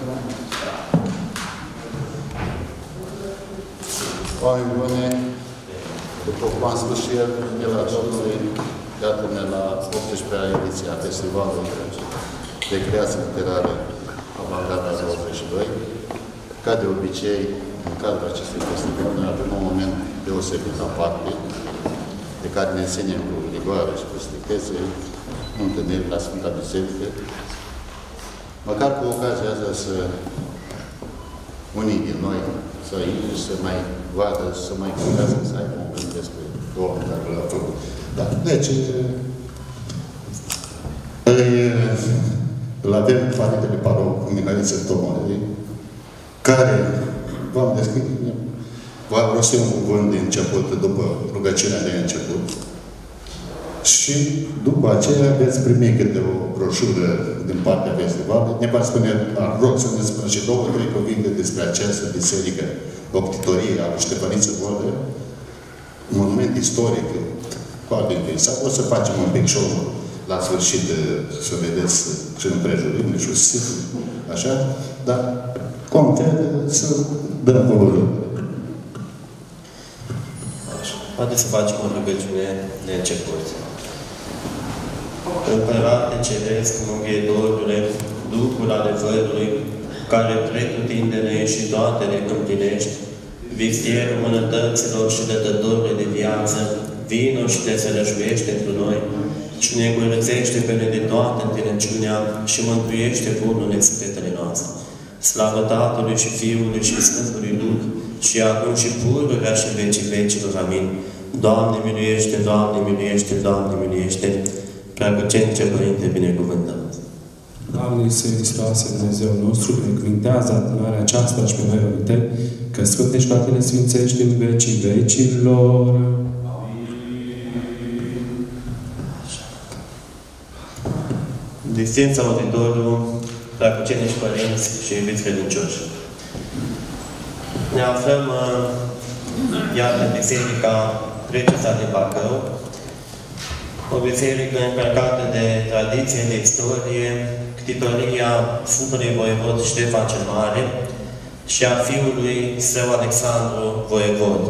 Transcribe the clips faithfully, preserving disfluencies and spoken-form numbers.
Oameni bune, după cum am spus și el, el a Domnului, iată-ne la optsprezecea ediția Festivalului de Creație Literară Avangarda douăzeci și doi. Ca de obicei, în cadrul acestui festival, noi avem un moment deosebit aparte, de care ne ținem cu rigoare și cu strictețe, întâlniri la Sfânta Biserică, măcar cu ocazia asta să unii din noi să intre, să mai vadă, să mai gândească, să aibă un gând despre omul care l-a făcut. Da. Deci, îl avem Părintele Paroc, Minăriță Tomoi, care v-am descris, v-am rostit un cuvânt de început, după rugăciunea de început. Și după aceea veți primi câte o broșură din partea festivalului. Ne va spune, rog să ne spună și două, trei cuvinte despre această biserică, optitorie a lui Ștefăniță Vodă, monument istoric, foarte interesant. O să facem un pic show la sfârșit, să vedeți și împrejurime și așa, dar concret să dăm cuvântul. Haideți să facem o rugăciune de început. Împărate Ceresc, Mângâietorule, Duhul adevărului, care pretutindene și toate le împlinești, vistierul mânătăților și dătătorule de viață, vino și te sărășuiește întru noi și ne curățește pe noi de toată întinăciunea și mântuiește pururile sufletele noastre. Slavă Tatălui și Fiului și Sfântului Duh, și acum și pururea și vecii vecilor. Amin. Doamne miluiește, Doamne miluiește, Doamne miluiește, Preacucenice Părinte binecuvântat. Doamne Iisuse Hristoase, Dumnezeu nostru, binecuvântează adunarea aceasta și pe noi rămâte, că sfântești toate le sfințești în vecii vecilor. Distința auditorul, Preacucenici Părinți și iubiți credincioși. Ne aflăm, iată, în Biserica Preoța din Bacău, o biserică încărcată de tradiție, de istorie, ctitoria Sfântului Voievod Ștefan cel Mare și a fiului său Alexandru Voievod.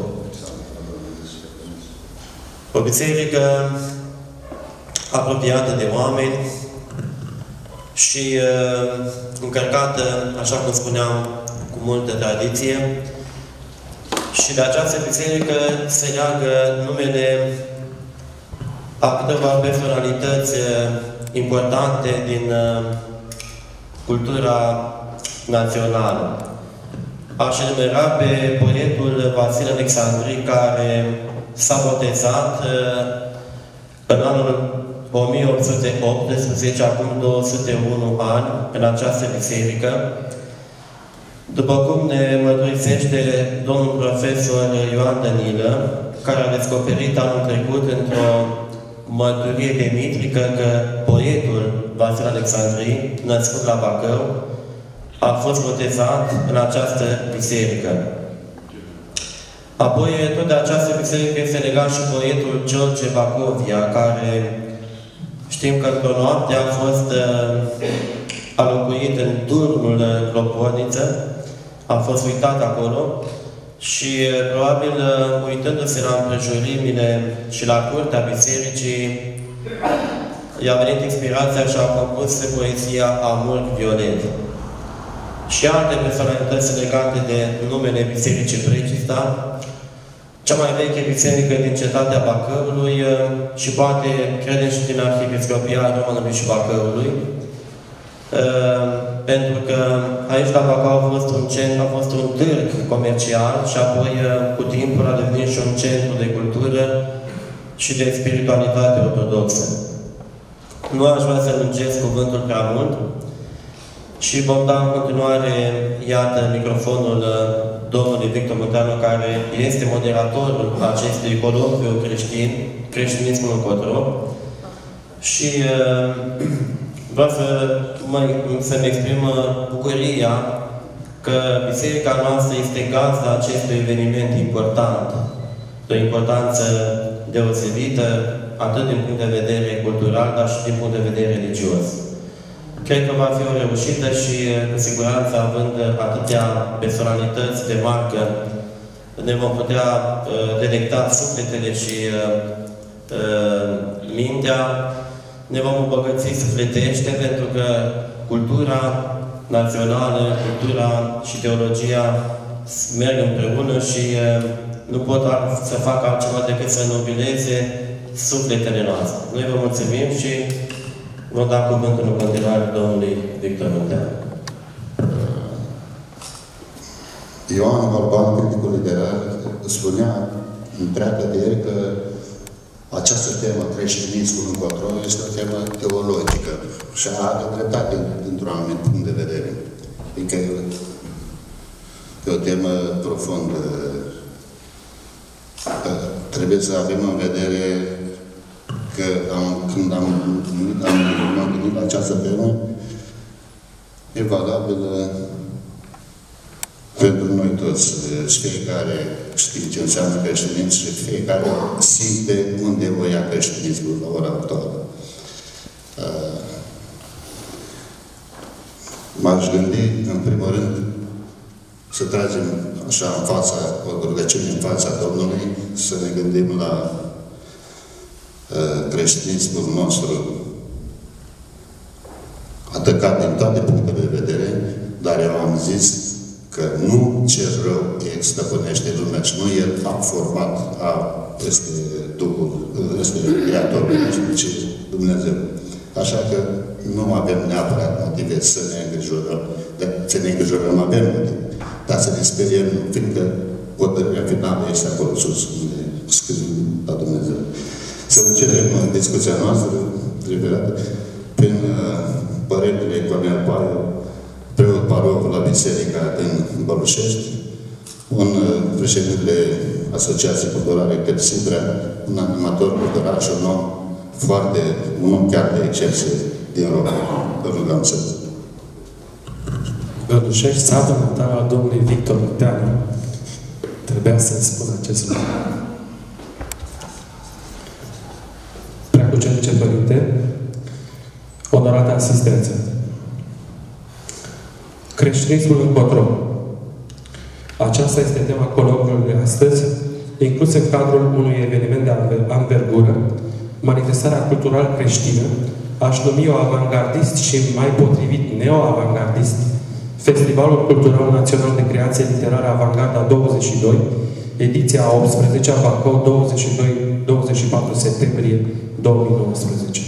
O biserică apropiată de oameni și uh, încărcată, așa cum spuneam, cu multă tradiție. Și de această biserică se leagă numele a câteva personalități importante din cultura națională. Aș enumera pe poetul Vasile Alexandri, care s-a botezat în anul o mie opt sute optsprezece, acum două sute unu ani, în această biserică. După cum ne mărturisește domnul profesor Ioan Dănilă, care a descoperit anul trecut într-o mărturie de mitrică că poetul Vasile Alexandri, născut la Bacău, a fost botezat în această biserică. Apoi, tot de această biserică este legat și poetul George Bacovia, care știm că într-o noapte a fost uh, alocuit în turnul Cloporniță, a fost uitat acolo și, probabil, uitându-se la împrejurimile și la curtea bisericii, i-a venit inspirația și a compus poezia Amurg Violet. Și alte personalități legate de numele Bisericii Precista, cea mai veche biserică din cetatea Bacăului și poate, credem, și din Arhiepiscopia Românului și Bacăului, pentru că aici la Bacău a fost un centru, a fost un târg comercial și apoi cu timpul a devenit și un centru de cultură și de spiritualitate ortodoxă. Nu aș vrea să lungesc cuvântul prea mult și vom da în continuare, iată, microfonul domnului Victor Munteanu, care este moderatorul acestui colocviu creștin, creștinismul încotro. Și uh, vreau să să-mi exprim bucuria că biserica noastră este gazda acestui eveniment important, de o importanță deosebită, atât din punct de vedere cultural, dar și din punct de vedere religios. Cred că va fi o reușită și, cu siguranță, având atâtea personalități de marcă, ne vom putea uh, delecta sufletele și uh, uh, mintea, ne vom îmbogăți sufletește, pentru că cultura națională, cultura și teologia merg împreună și uh, nu pot să facă altceva decât să nobileze sufletele noastre. Noi vă mulțumim și vă dau cuvântul în continuare domnului Victor Munteanu. Ioan Balban, criticul literar, spunea întreagă de el că această temă, creștinismul încotro, este o temă teologică și are dreptate dintr-un anumit punct de vedere. Adică e o temă profundă. Trebuie să avem în vedere că am, când am, am, am gândit la această temă, e valabilă pentru noi toți. Și fiecare știe ce înseamnă creștinism și fiecare simte unde o ia creștinismul la ora actuală. M-aș gândi, în primul rând, să tragem așa în fața, o rugăciune în fața Domnului, să ne gândim la uh, creștinismul nostru atacat din toate punctele de vedere, dar eu am zis că nu cel rău stăpânește lumea și nu el a format, a, este Duhul, este Creatorul, ci Dumnezeu. Așa că nu avem neapărat motive să ne îngrijorăm, să ne îngrijorăm, avem motive, dar să ne speriem, fiindcă hotărârea finală este acolo sus, unde scrie la Dumnezeu. Să începem discuția noastră, referată, prin uh, părintele Cornel Paiu, preot paroh la Biserica din Bălușești, un uh, președintele Asociației Culturale Clepsidra, un animator cultural și un om foarte, un om chiar de excepție din România. Vă rugăm să... Bălușești, satul natal al domnului Victor Munteanu. Trebuia să spun acest lucru. Preacucernice Părinte, onorată asistență. Creștinismul încotro. Aceasta este tema colocviului de astăzi, inclus în cadrul unui eveniment de anvergură, manifestarea cultural creștină, aș numi-o avangardist și mai potrivit neo-avangardist, Festivalul Cultural Național de Creație Literară Avangarda douăzeci și doi, ediția a optsprezecea, Bacău, douăzeci și doi douăzeci și patru septembrie două mii nouăsprezece.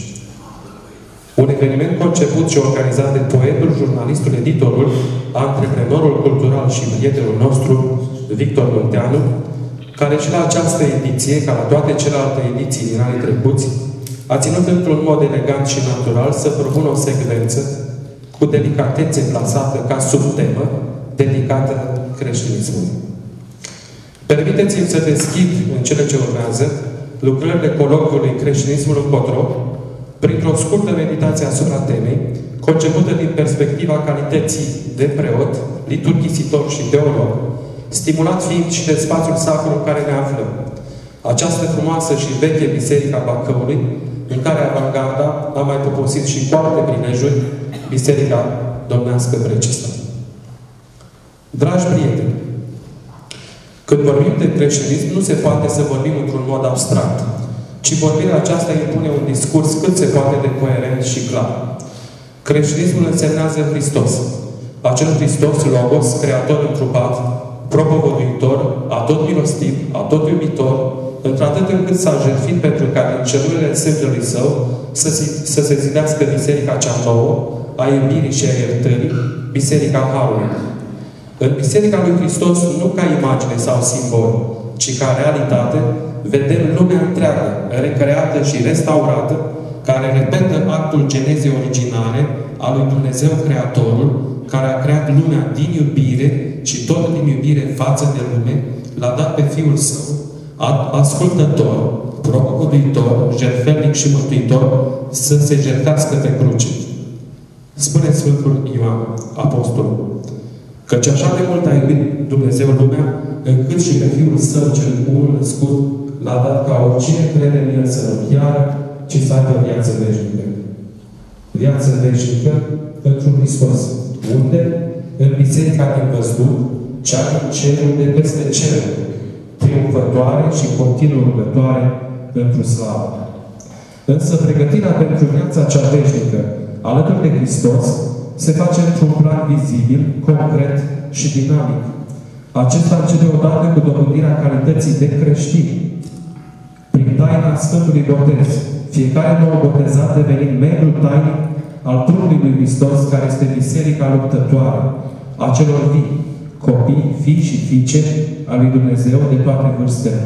Un eveniment conceput și organizat de poetul, jurnalistul, editorul, antreprenorul cultural și prietenul nostru, Victor Munteanu, care și la această ediție, ca la toate celelalte ediții din anii trecuți, a ținut într-un mod elegant și natural să propună o secvență cu delicatețe plasată ca subtemă, dedicată creștinismului. Permiteți-mi să deschid în cele ce urmează lucrările colocviului Creștinismul încotro, printr-o scurtă meditație asupra temei, concepută din perspectiva calității de preot, liturghisitor și teolog, stimulat fiind și de spațiul sacru în care ne aflăm. Această frumoasă și veche biserică a Bacăului, în care avangarda a mai poposit și cu alte prilejuri Biserica Domnească Precistă. Dragi prieteni, când vorbim de creștinism, nu se poate să vorbim într-un mod abstract, ci vorbirea aceasta impune un discurs cât se poate de coerent și clar. Creștinismul însemnează Hristos. Acel Hristos, Logos, Creator întrupat, propovăduitor, atot milostiv, atot iubitor, într-atât încât s-a jertfit pentru ca din celulele sângelui Său să, să se zidească Biserica cea nouă, a iubirii și a iertării, Biserica Harului. În Biserica lui Hristos, nu ca imagine sau simbol, ci ca realitate, vedem lumea întreagă, recreată și restaurată, care repetă actul genezei originare a lui Dumnezeu Creatorul, care a creat lumea din iubire și tot din iubire față de lume, l-a dat pe Fiul Său, ascultător, propovăduitor, jertfelnic și mântuitor, să se jertfească pe cruce. Spune Sfântul Ioan, Apostolul, căci așa de mult a iubit Dumnezeu lumea, încât și pe Fiul Său cel unul născut l-a dat ca oricine crede în El să nu piară, ci să aibă viață veșnică. viață veșnică pentru Hristos. Unde? În biserica din văzduh, cea din cerul de peste cer, triumfătoare și continuu rugătoare pentru slavă. Însă pregătirea pentru viața cea veșnică, alături de Hristos, se face într-un plan vizibil, concret și dinamic. Acesta începe odată cu dobândirea calității de creștini. Prin taina Sfântului Botez, fiecare nou botezat devenind membru tainic al trupului lui Hristos, care este biserica luptătoare a celor vii, copii, fii și fiice a lui Dumnezeu de toate vârstele.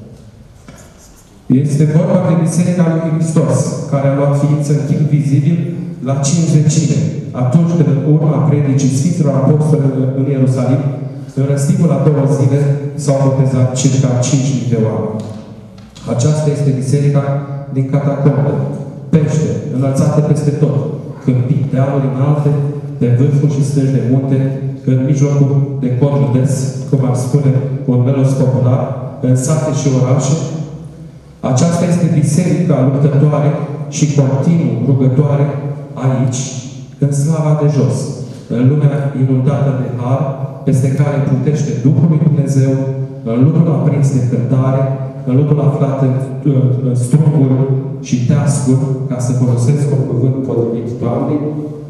Este vorba de biserica lui Hristos, care a luat ființă în timp vizibil la cincizecime, atunci când în urma predicii Sfinților Apostoli în Ierusalim, în răstimul la două zile s-au botezat circa cinci mii de oameni. Aceasta este biserica din catacombe, pește, înălțată peste tot, câmpii, dealuri înalte, de vârfuri și stânci de munte, în mijlocul de cod județ, cum ar spune un melos popular, în sate și orașe. Aceasta este biserica luptătoare și continuu rugătoare aici, în slava de jos, în lumea inundată de har, peste care plutește Duhul lui Dumnezeu, în lucrul aprins de cântare, în lucrul aflat în, în strunguri și teascuri, ca să folosesc un cuvânt potrivit Doamnei,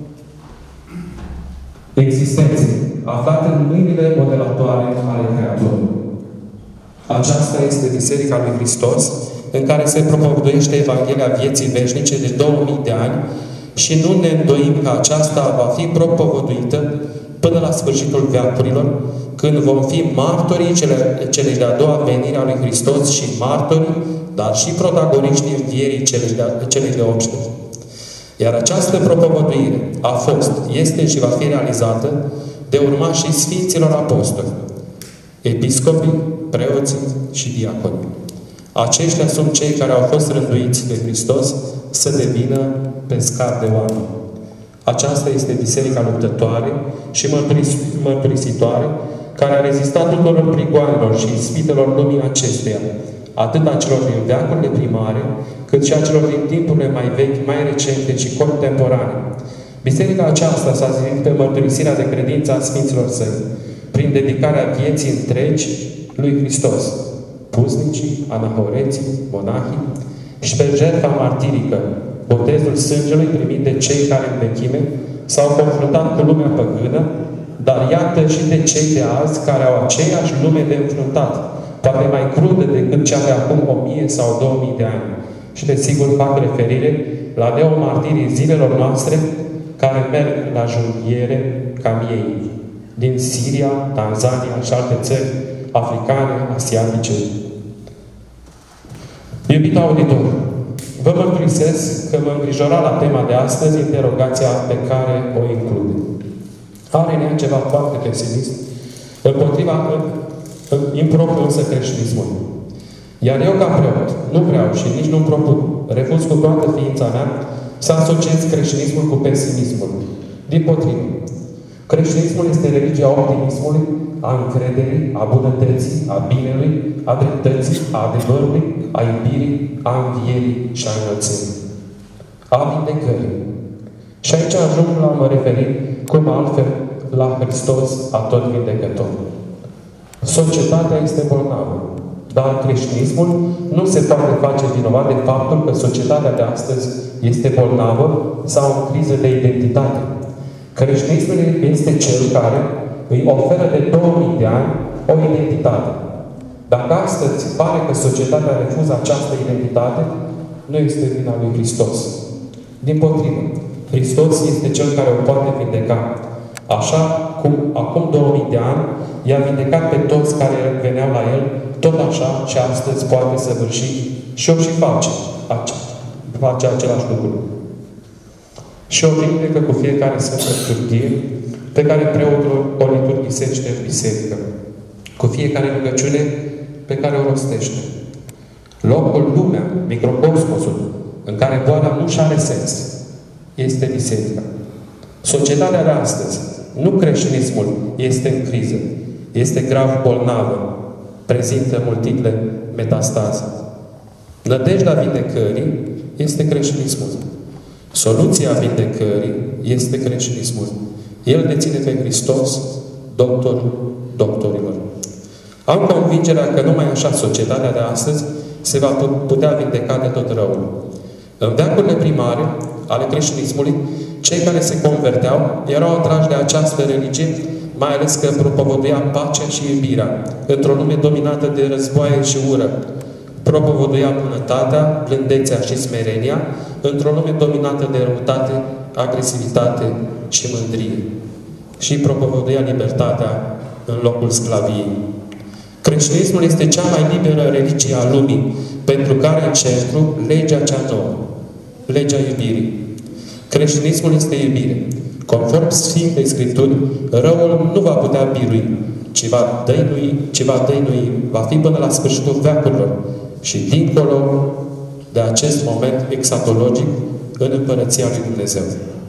existenței, aflat în mâinile modelatoare ale Creatorului. Aceasta este Biserica lui Hristos, în care se propovăduiește Evanghelia vieții veșnice de două mii de ani și nu ne îndoim că aceasta va fi propovăduită până la sfârșitul veacurilor, când vom fi martorii cele, celei de-a doua venire a lui Hristos și martorii, dar și protagoniștii învierii celei de, celei de obște. Iar această propovăduire a fost, este și va fi realizată de urmașii Sfinților Apostoli, episcopii, preoții și diaconii. Aceștia sunt cei care au fost rânduiți de Hristos să devină pescari de oameni. Aceasta este biserica luptătoare și mărturisitoare, care a rezistat tuturor prigoanelor și ispitelor lumii acesteia, atât a celor din veacurile primare, cât și a celor din timpurile mai vechi, mai recente și contemporane. Biserica aceasta s-a zidit pe mărturisirea de credință a Sfinților Săi, prin dedicarea vieții întregi lui Hristos, puznicii, anahoreții, monahii, și pe jertfa martirică, botezul sângelui primit de cei care în vechime s-au confruntat cu lumea păgână, dar iată și de cei de azi care au aceeași lume de înfruntat, poate mai crudă decât cea de acum o mie sau două mii de ani. Și desigur fac referire la neomartirii zilelor noastre care merg la junghiere ca miei din Siria, Tanzania și alte țări africane, asiatice. Iubit auditor, vă mărturisesc că mă îngrijora la tema de astăzi interogația pe care o include. Are în ea ceva foarte pesimist, împotriva impropriu însă creștinismului. Iar eu, ca preot, nu vreau și nici nu-mi propun, refuz cu toată ființa mea să asociez creștinismul cu pesimismul. Dimpotrivă. Creștinismul este religia optimismului, a încrederii, a bunătății, a binelui, a dreptății, a adevărului, a iubirii, a învierii și a înălțării. A vindecării. Și aici ajung la mă referi, cum altfel, la Hristos, a tot vindecător. Societatea este bolnavă, dar creștinismul nu se poate face vinovat de faptul că societatea de astăzi este bolnavă sau în criză de identitate. Creștinismul este cel care îi oferă de două mii de ani o identitate. Dacă astăzi pare că societatea refuză această identitate, nu este vina lui Hristos. Dimpotrivă, Hristos este Cel care o poate vindeca. Așa cum acum două mii de ani i-a vindecat pe toți care veneau la El, tot așa și astăzi poate săvârși și o și face, face același lucru. Și o vindecă cu fiecare Sfântă Liturghie pe care preotul o liturghisește în biserică, cu fiecare rugăciune pe care o rostește. Locul, lumea, microcosmosul, în care boala nu-și are sens, este biserica. Societatea de astăzi, nu creștinismul, este în criză, este grav bolnavă, prezintă multiple metastaze. Nădejdea vindecării este creștinismul. Soluția vindecării este creștinismul. El deține pe Hristos, doctorul doctorilor. Am convingerea că numai așa societatea de astăzi se va putea vindeca de tot răul. În veacurile primare ale creștinismului, cei care se converteau erau atrași de această religie, mai ales că propovăduia pacea și iubirea, într-o lume dominată de războaie și ură. Propovăduia bunătatea, blândețea și smerenia, într-o lume dominată de răutate, agresivitate și mândrie. Și propovăduia libertatea în locul sclaviei. Creștinismul este cea mai liberă religie a lumii, pentru care în centru legea cea nouă, legea iubirii. Creștinismul este iubire. Conform Sfintei Scripturi, răul nu va putea birui, ci va dăinui, ci va dăinui, va fi până la sfârșitul veacurilor și dincolo de acest moment exatologic în Împărăția lui Dumnezeu.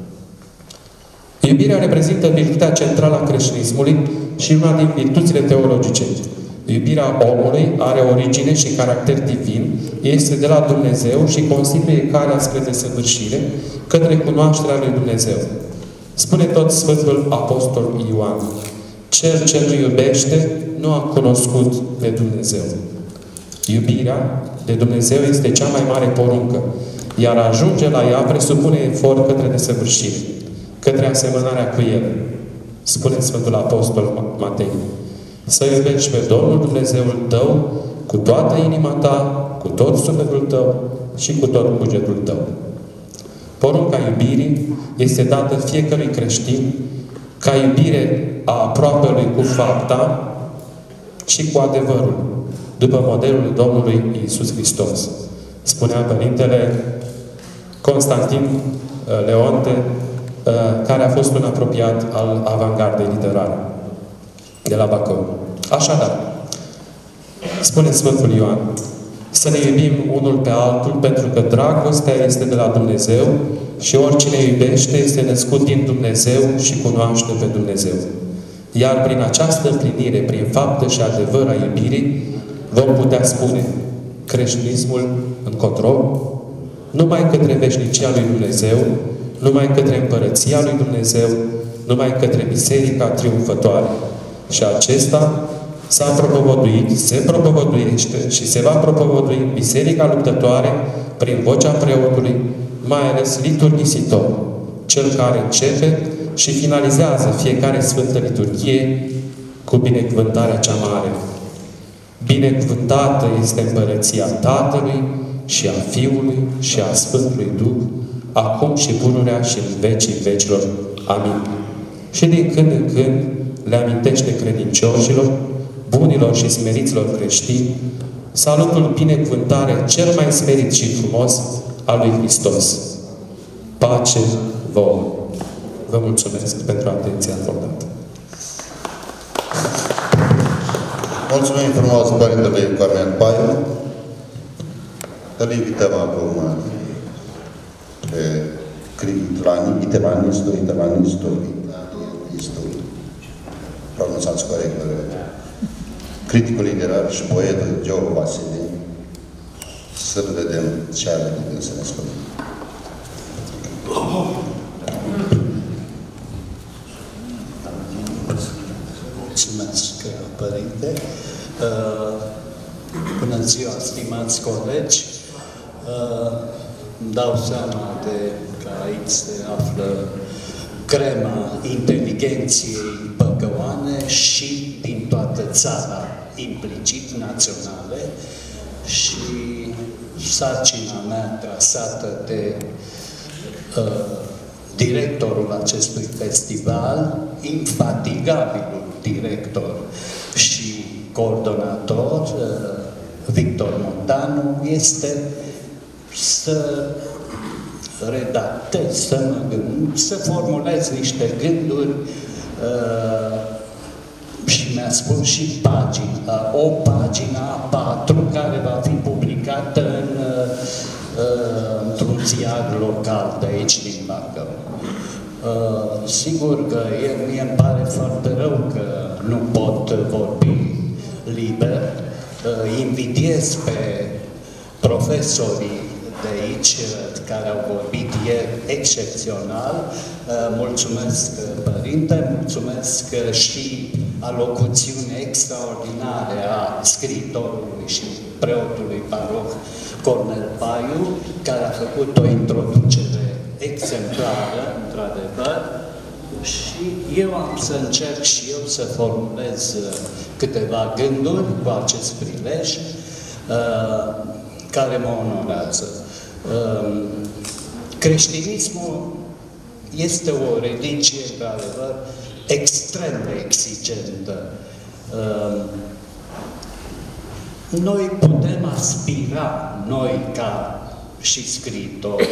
Iubirea reprezintă virtutea centrală a creștinismului și una din virtuțile teologice. Iubirea omului are origine și caracter divin, este de la Dumnezeu și constituie calea spre desăvârșire către cunoașterea lui Dumnezeu. Spune tot Sfântul Apostol Ioan: cel ce nu iubește nu a cunoscut pe Dumnezeu. Iubirea de Dumnezeu este cea mai mare poruncă, iar a ajunge la ea presupune efort către desăvârșire, către asemănarea cu El. Spune Sfântul Apostol Matei: să iubești pe Domnul Dumnezeul tău cu toată inima ta, cu tot sufletul tău și cu tot cugetul tău. Porunca iubirii este dată fiecărui creștin ca iubire a aproapelui cu fapta și cu adevărul, după modelul Domnului Iisus Hristos. Spunea Părintele Constantin Leonte, care a fost un apropiat al avangardei literare de la Bacău. Așadar, spune Sfântul Ioan, să ne iubim unul pe altul, pentru că dragostea este de la Dumnezeu și oricine iubește este născut din Dumnezeu și cunoaște pe Dumnezeu. Iar prin această împlinire, prin faptă și adevăr a iubirii, vom putea spune: creștinismul încotro, numai către veșnicia lui Dumnezeu, numai către împărăția lui Dumnezeu, numai către biserica triumfătoare. Și acesta s-a propovăduit, se propovăduiește și se va propovădui în biserica luptătoare prin vocea preotului, mai ales liturghisitor, cel care începe și finalizează fiecare Sfântă Liturghie cu binecuvântarea cea mare. Binecuvântată este împărăția Tatălui și a Fiului și a Sfântului Duh, acum și pururea și în vecii vecilor. Amin. Și din când în când le amintește credincioșilor, bunilor și smeriților creștini, salutul binecuvântare cel mai smerit și frumos al lui Hristos. Pace vouă! Vă mulțumesc pentru atenția acordată. Mulțumim frumos, Părintele Carmen Paiu. Îl invităm acum pe iteranistul, iteranistul, iteranistul, pronunțați corect, criticul literar și poetul Geo Vasile, să vedem ce are de gând să ne spunem. Mulțumesc, Părinte. Bună ziua, stimați colegi. Îmi dau seama de că aici se află crema inteligenției băgăoane și din toată țara, implicit naționale, și sarcina mea trasată de uh, directorul acestui festival, infatigabilul director și coordonator, uh, Victor Montanu, este să redactez, să mă gând, să formulez niște gânduri uh, și mi-a spus și pagina, o pagină a patru care va fi publicată în, uh, într-un ziar local de aici din Bacău. Uh, sigur că el, mie îmi pare foarte rău că nu pot vorbi liber. Uh, invidiez pe profesorii de aici care au vorbit ieri excepțional. Mulțumesc, Părinte, mulțumesc și alocuțiune extraordinare a scriitorului și preotului paroh Cornel Paiu, care a făcut o introducere exemplară, într-adevăr, și eu am să încerc și eu să formulez câteva gânduri cu acest prilej care mă onorează. Creștinismul este o religie, într-adevăr, extrem de exigentă. Noi putem aspira, noi ca și scriitori,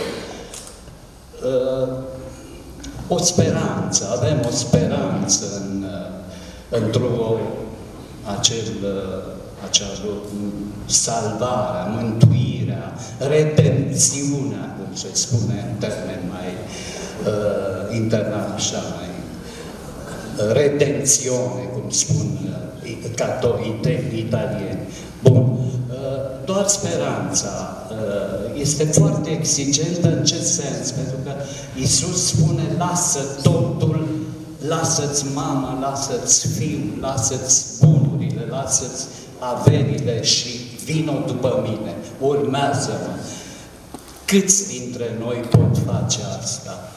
o speranță, avem o speranță în, într-o acel, acea salvarea, mântuirea, redențiunea, cum se spune în termen mai uh, internat, așa, mai redențione, cum spun uh, catolici italieni. Bun. Doar speranța este foarte exigentă. În ce sens? Pentru că Iisus spune, lasă totul, lasă-ți mama, lasă-ți fiul, lasă-ți bunurile, lasă-ți averile și vino după mine, urmează-mă. Câți dintre noi pot face asta?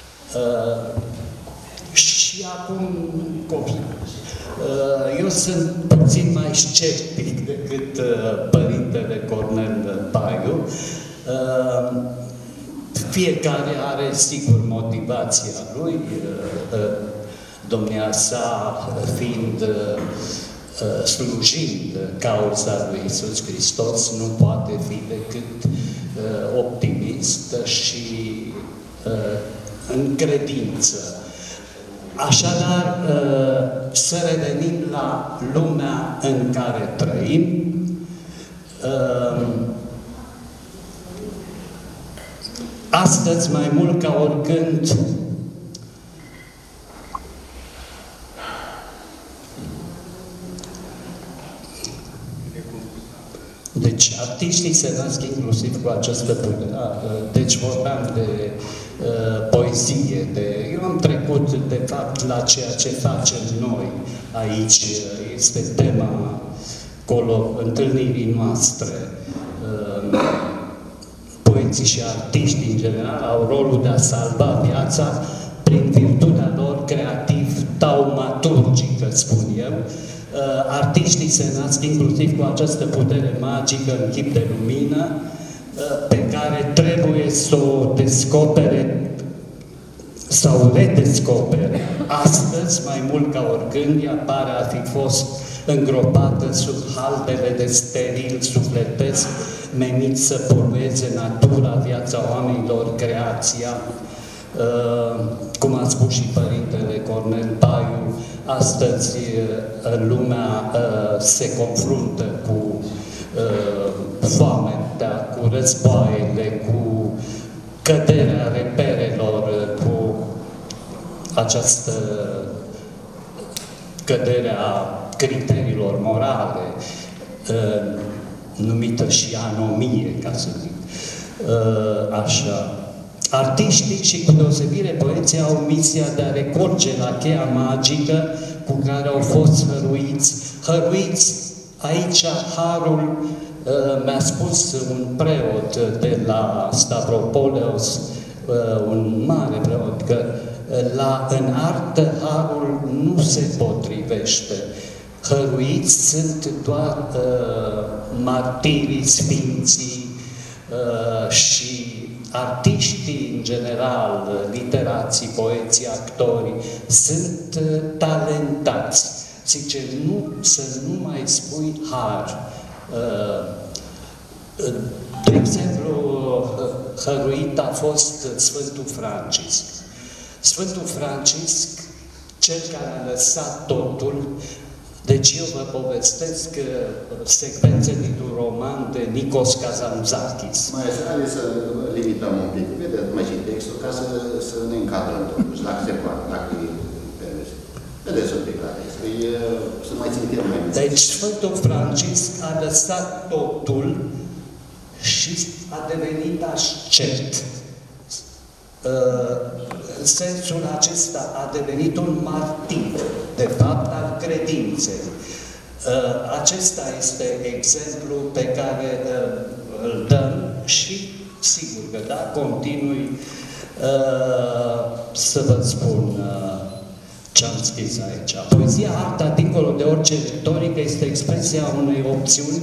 Și acum copii. Eu sunt puțin mai sceptic decât Părintele Cornel Paiu. Fiecare are, sigur, motivația lui, domnia sa fiind, slujind cauza lui Iisus Hristos, nu poate fi decât optimist și în credință. Așadar, să revenim la lumea în care trăim. Astăzi, mai mult ca oricând, deci artiștii se nasc inclusiv cu această putere. Deci vorbeam de uh, poezie, de... eu am trecut de fapt la ceea ce facem noi aici. Este tema colo, întâlnirii noastre. Uh, poeții și artiștii în general au rolul de a salva viața prin virtutea lor creativ-taumaturgică, spun eu. Artiștii se nasc inclusiv cu această putere magică în chip de lumină pe care trebuie să o descopere sau redescopere. Astăzi, mai mult ca oricând, ea pare a fi fost îngropată sub haldele de steril sufletesc menit să polueze natura, viața oamenilor, creația. Uh, cum a spus și Părintele Cornel Paiu, astăzi uh, lumea uh, se confruntă cu uh, foametea, cu războaiele, cu căderea reperelor, uh, cu această căderea criteriilor morale, uh, numită și anomie, ca să zic. Uh, așa. Artiștii și, cu deosebire, poeții au misia de a recurge la cheia magică cu care au fost hăruiți. Hăruiți, aici harul, uh, mi-a spus un preot de la Stavropoleos, uh, un mare preot, că uh, la, în artă harul nu se potrivește. Hăruiți sunt doar uh, martirii, sfinții uh, și artiștii, în general, literații, poeții, actorii, sunt talentați. Zice, nu, să nu mai spui har. De exemplu, hăruit a fost Sfântul Francisc. Sfântul Francisc, cel care a lăsat totul. Deci eu vă povestesc secvențe dintr-un roman de Nikos Kazantzakis. Mai are să limităm un pic. Vedeți, mai și textul, ca să, să ne încadrăm totuși, dacă se poate, dacă e permis. Vedeți un pic la text, e, să mai ținem mai mult. Deci Sfântul Francisc a lăsat totul și a devenit ascet. În sensul acesta a devenit un martir, de fapt, al credinței. Acesta este exemplu pe care îl dăm și, sigur că da, continui să vă spun ce am scris aici. Poezia, arta, dincolo de orice retorică, este expresia unei opțiuni,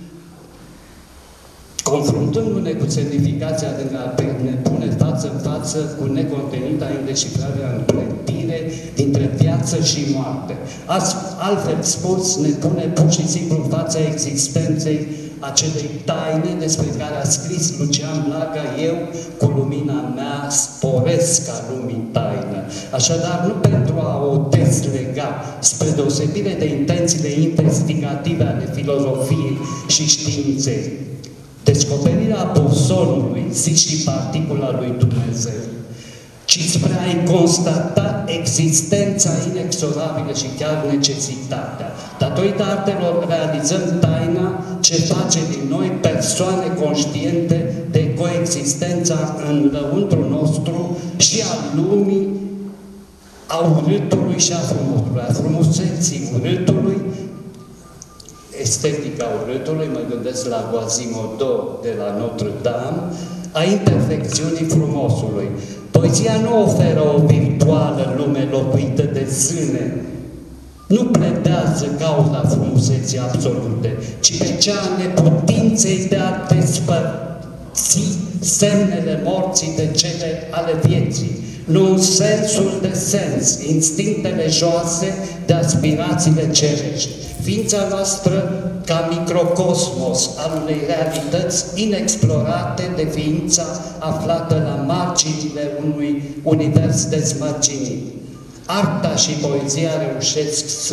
confruntându-ne cu semnificația de a ne pune față în față cu necontenita indeșifrarea împletire dintre viață și moarte. Altfel spus, ne pune pur și simplu în fața existenței acelei taine despre care a scris Lucian Blaga: eu, cu lumina mea, sporesc ca lumii taină. Așadar, nu pentru a o dezlega, spre deosebire de intențiile investigative ale filozofiei și științei, descoperirea bosonului, zic și particula lui Dumnezeu, ci spre a-i constata existența inexorabilă și chiar necesitatea. Datorită artelor realizăm taina ce face din noi persoane conștiente de coexistența în lăuntrul nostru și a lumii, a urâtului și a frumosului, a frumuseții urâtului, estetica urâtului, mă gândesc la Quasimodo de la Notre-Dame, a imperfecțiunii frumosului. Poezia nu oferă o virtuală lume locuită de zâne, nu pledează cauza frumuseții absolute, ci pe cea a neputinței de a despărți semnele morții de cele ale vieții, nu în sensul de sens, instinctele joase de aspirațiile cerești. Ființa noastră ca microcosmos al unei realități inexplorate de ființa aflată la marginile unui univers dezmărginit. Arta și poezia reușesc să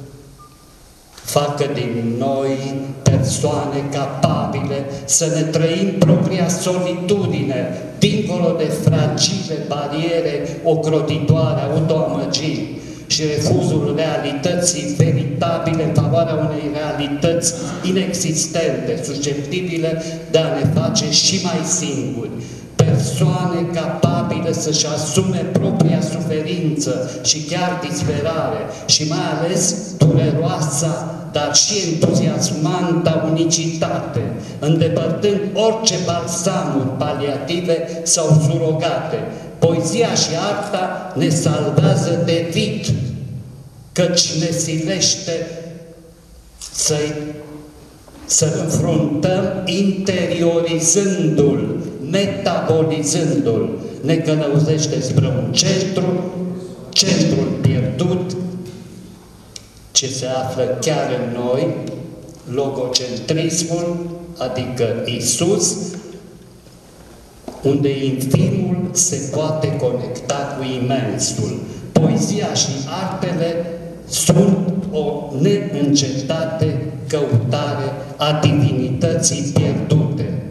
facă din noi persoane capabile să ne trăim propria solitudine, dincolo de fragile bariere ocrotitoare, autoamăgiri și refuzul realității veritabile în favoarea unei realități inexistente, susceptibile de a ne face și mai singuri. Persoane capabile să-și asume propria suferință și chiar disperare și mai ales dureroasa, dar și entuziasmanta unicitate, îndepărtând orice balsamuri paliative sau surogate. Poezia și arta ne salvează de vid, căci ne silește să, să înfruntăm interiorizându-l, metabolizându-l. Ne călăuzește spre un centru, centrul pierdut, ce se află chiar în noi, logocentrismul, adică Isus, unde infimul se poate conecta cu imensul. Poezia și artele sunt o neîncetate căutare a divinității pierdute.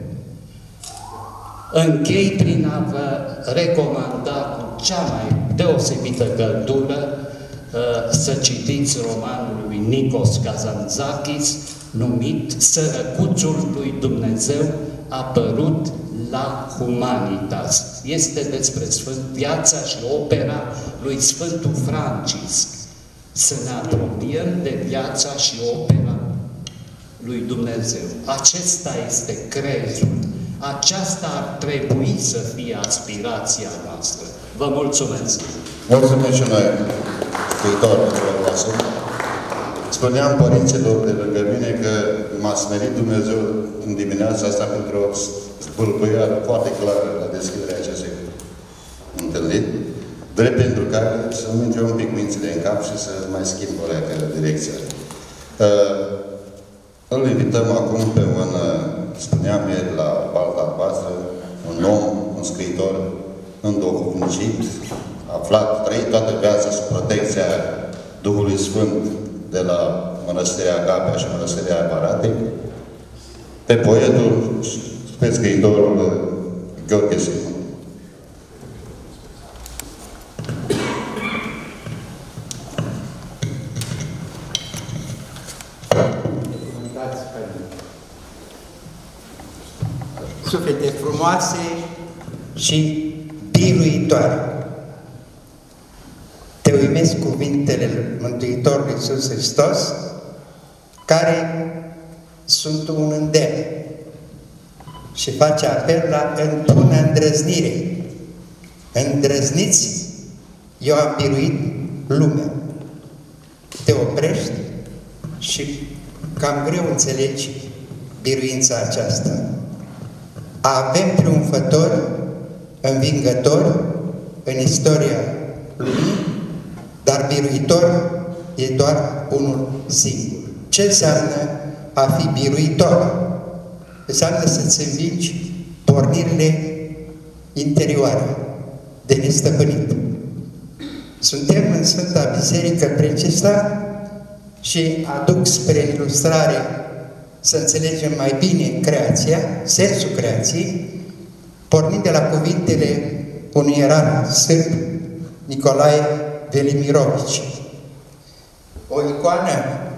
Închei prin a vă recomanda cu cea mai deosebită căldură să citiți romanul lui Nikos Kazantzakis, numit Sărăcuțul lui Dumnezeu, apărut la Humanitas. Este despre Sfânt, viața și opera lui Sfântul Francisc. Să ne apropiem de viața și opera lui Dumnezeu. Acesta este crezul. Aceasta ar trebui să fie aspirația noastră. Vă mulțumesc! Mulțumesc și noi, scriitorul voastră. Spuneam părinților de lângă mine că m-a smerit Dumnezeu în dimineața asta pentru o spâlpâială foarte clară la deschiderea acestei întâlniri, drept pentru care să-mi intre un pic mințile în cap și să mai schimb o leacă direcția. Uh, îl invităm acum pe un, spuneam ieri la balta albastră, un om, un scriitor înduhovnicit, aflat, trăit toată viața sub protecția Duhului Sfânt de la Mănăstirea Agapea și Mănăstirea Baratei, pe poetul și pe scriitorul Gheorghe Simon. suflete frumoase și biruitoare. Te uimesc cuvintele Mântuitorului Iisus Hristos, care sunt un îndemn și face apel la bună îndrăznire. Îndrăzniți, eu am biruit lumea. Te oprești și cam greu înțelegi biruința aceasta. Avem triumfători, învingători în istoria lumii, dar biruitor e doar unul singur. Ce înseamnă a fi biruitor? Înseamnă să-ți învingi pornirile interioare de nestăpânit. Suntem în Sfânta Biserică Precista și aduc spre ilustrare să înțelegem mai bine creația, sensul creației, pornind de la cuvintele unui ierar sârb, Nicolae Velimirovici. O icoană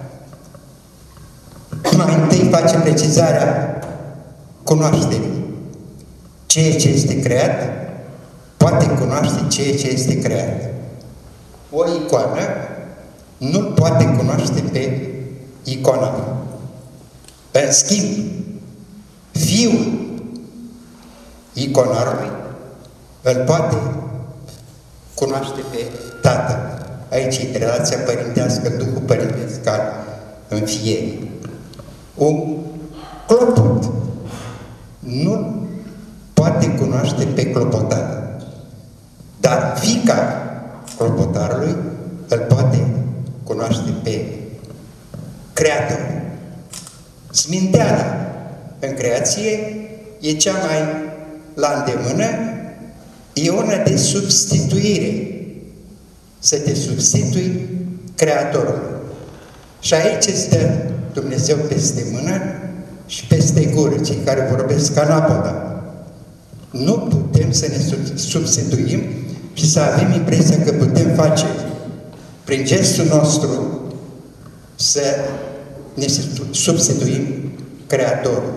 mai întâi face precizarea cunoașterii. Ceea ce este creat poate cunoaște ceea ce este creat. O icoană nu poate cunoaște pe icoana. În schimb, fiul iconarului îl poate cunoaște pe tatăl. Aici e relația părintească, Duhul părintesc al înfierii. Un clopot nu poate cunoaște pe clopotar, dar fiica clopotarului îl poate cunoaște pe Creator. Sminteala în creație e cea mai la îndemână, e una de substituire. Să te substitui Creatorului. Și aici stă Dumnezeu peste mână și peste gură, cei care vorbesc anapoda. Nu putem să ne substituim și să avem impresia că putem face prin gestul nostru să ne substituim Creatorul.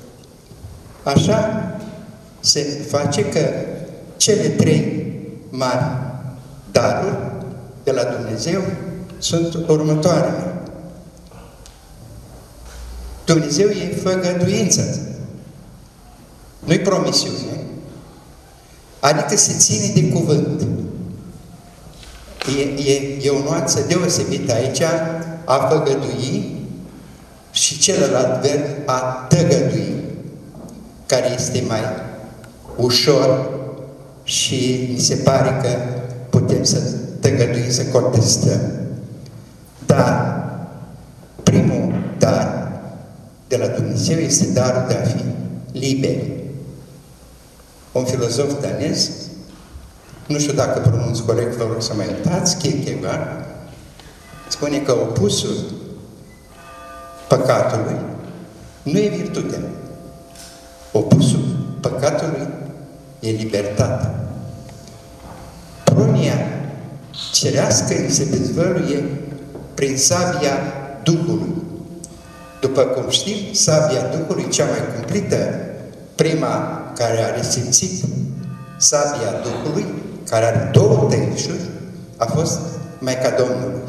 Așa se face că cele trei mari daruri de la Dumnezeu sunt următoarele. Dumnezeu e făgăduință, nu-i promisiune, adică se ține de cuvânt. E, e, e o nuanță deosebită aici a făgădui și celălalt verb a tăgădui, care este mai ușor și mi se pare că putem să tăgăduim, să contestăm. Dar primul dar de la Dumnezeu este darul de a fi liber. Un filozof danez, nu știu dacă pronunț corect, vă rog să mă iertați, Kierkegaard, spune că opusul păcatului nu e virtutea. Opusul păcatului e libertatea. Pronia cerească se dezvăluie prin sabia Duhului. După cum știm, sabia Duhului, cea mai cumplită, prima care a resimțit sabia Duhului, care are două tăișuri, a fost Maica Domnului.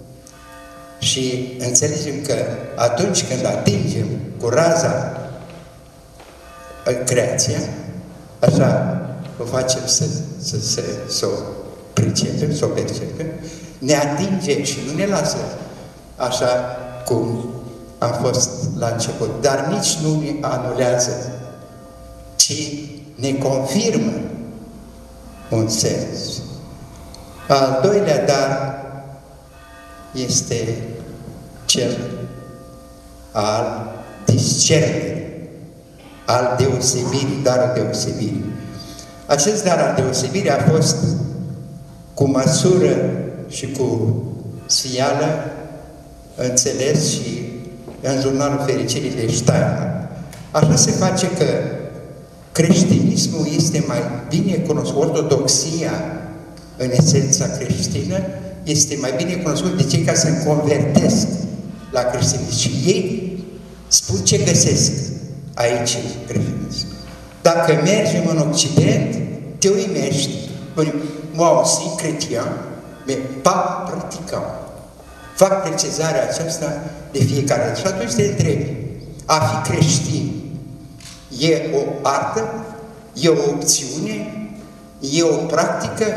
Și înțelegem că atunci când atingem cu raza creația, așa o facem să, să, să, să o pricepem, să o percepem, ne atinge și nu ne lasă așa cum am fost la început, dar nici nu ne anulează, ci ne confirmă un sens. Al doilea dar este cel al discernerii, al deosebirii, darul deosebirii. Acest dar al deosebirii a fost cu măsură și cu sfială înțeles și în jurnalul Fericirii de Steiner. Așa se face că creștinismul este mai bine cunoscut, ortodoxia în esența creștină este mai bine cunoscut de cei care se convertesc la creștinism. Și ei spun ce găsesc aici în creștinism. dacă mergem în Occident, te uimești. Moi aussi, chrétien, mais pas pratiquant. Fac precizarea aceasta de fiecare dată. Și atunci te întrebi, a fi creștin e o artă? E o opțiune? E o practică?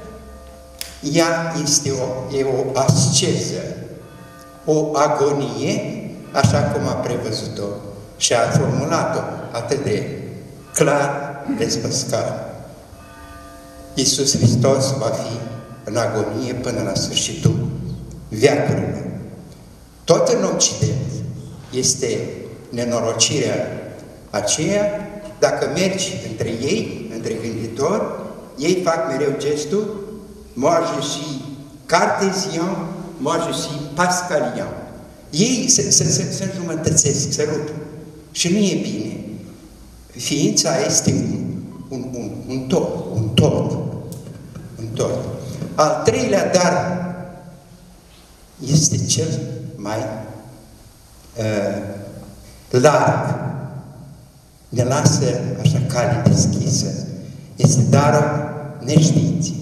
Ea este o, e o asceză, o agonie, așa cum a prevăzut-o și a formulat-o atât de clar, despăscat. Iisus Hristos va fi în agonie până la sfârșitul veacurilor. Tot în Occident este nenorocirea aceea, dacă mergi între ei, între gânditori, ei fac mereu gestul moi je suis cartezien, moi je suis pascalien. Ei se, se, se, se înjumătățesc, se rup. Și nu e bine. Ființa este un, un, un, un tot, un tot, un tot. Al treilea dar este cel mai uh, larg. Ne lasă așa cale deschisă. Este darul neștiinței.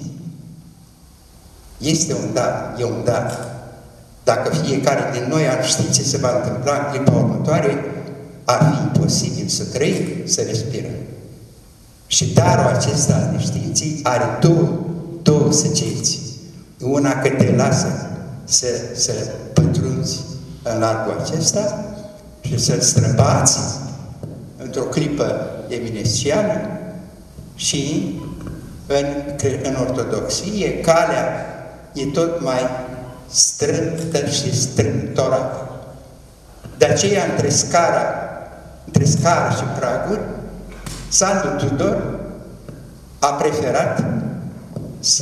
Este un dar, e un dar. Dacă fiecare din noi ar ști ce se va întâmpla în clipa următoare, ar fi imposibil să trăim, să respirăm. Și darul acesta al neștiinței are două, două săgeți. Una că te lasă să, să pătrunzi în largul acesta și să-l străbați într-o clipă eminescială și în, în ortodoxie calea e tot mai strâmtă și strâmtorată. De aceea, între scara, între scară și praguri, Sandu Tudor a preferat să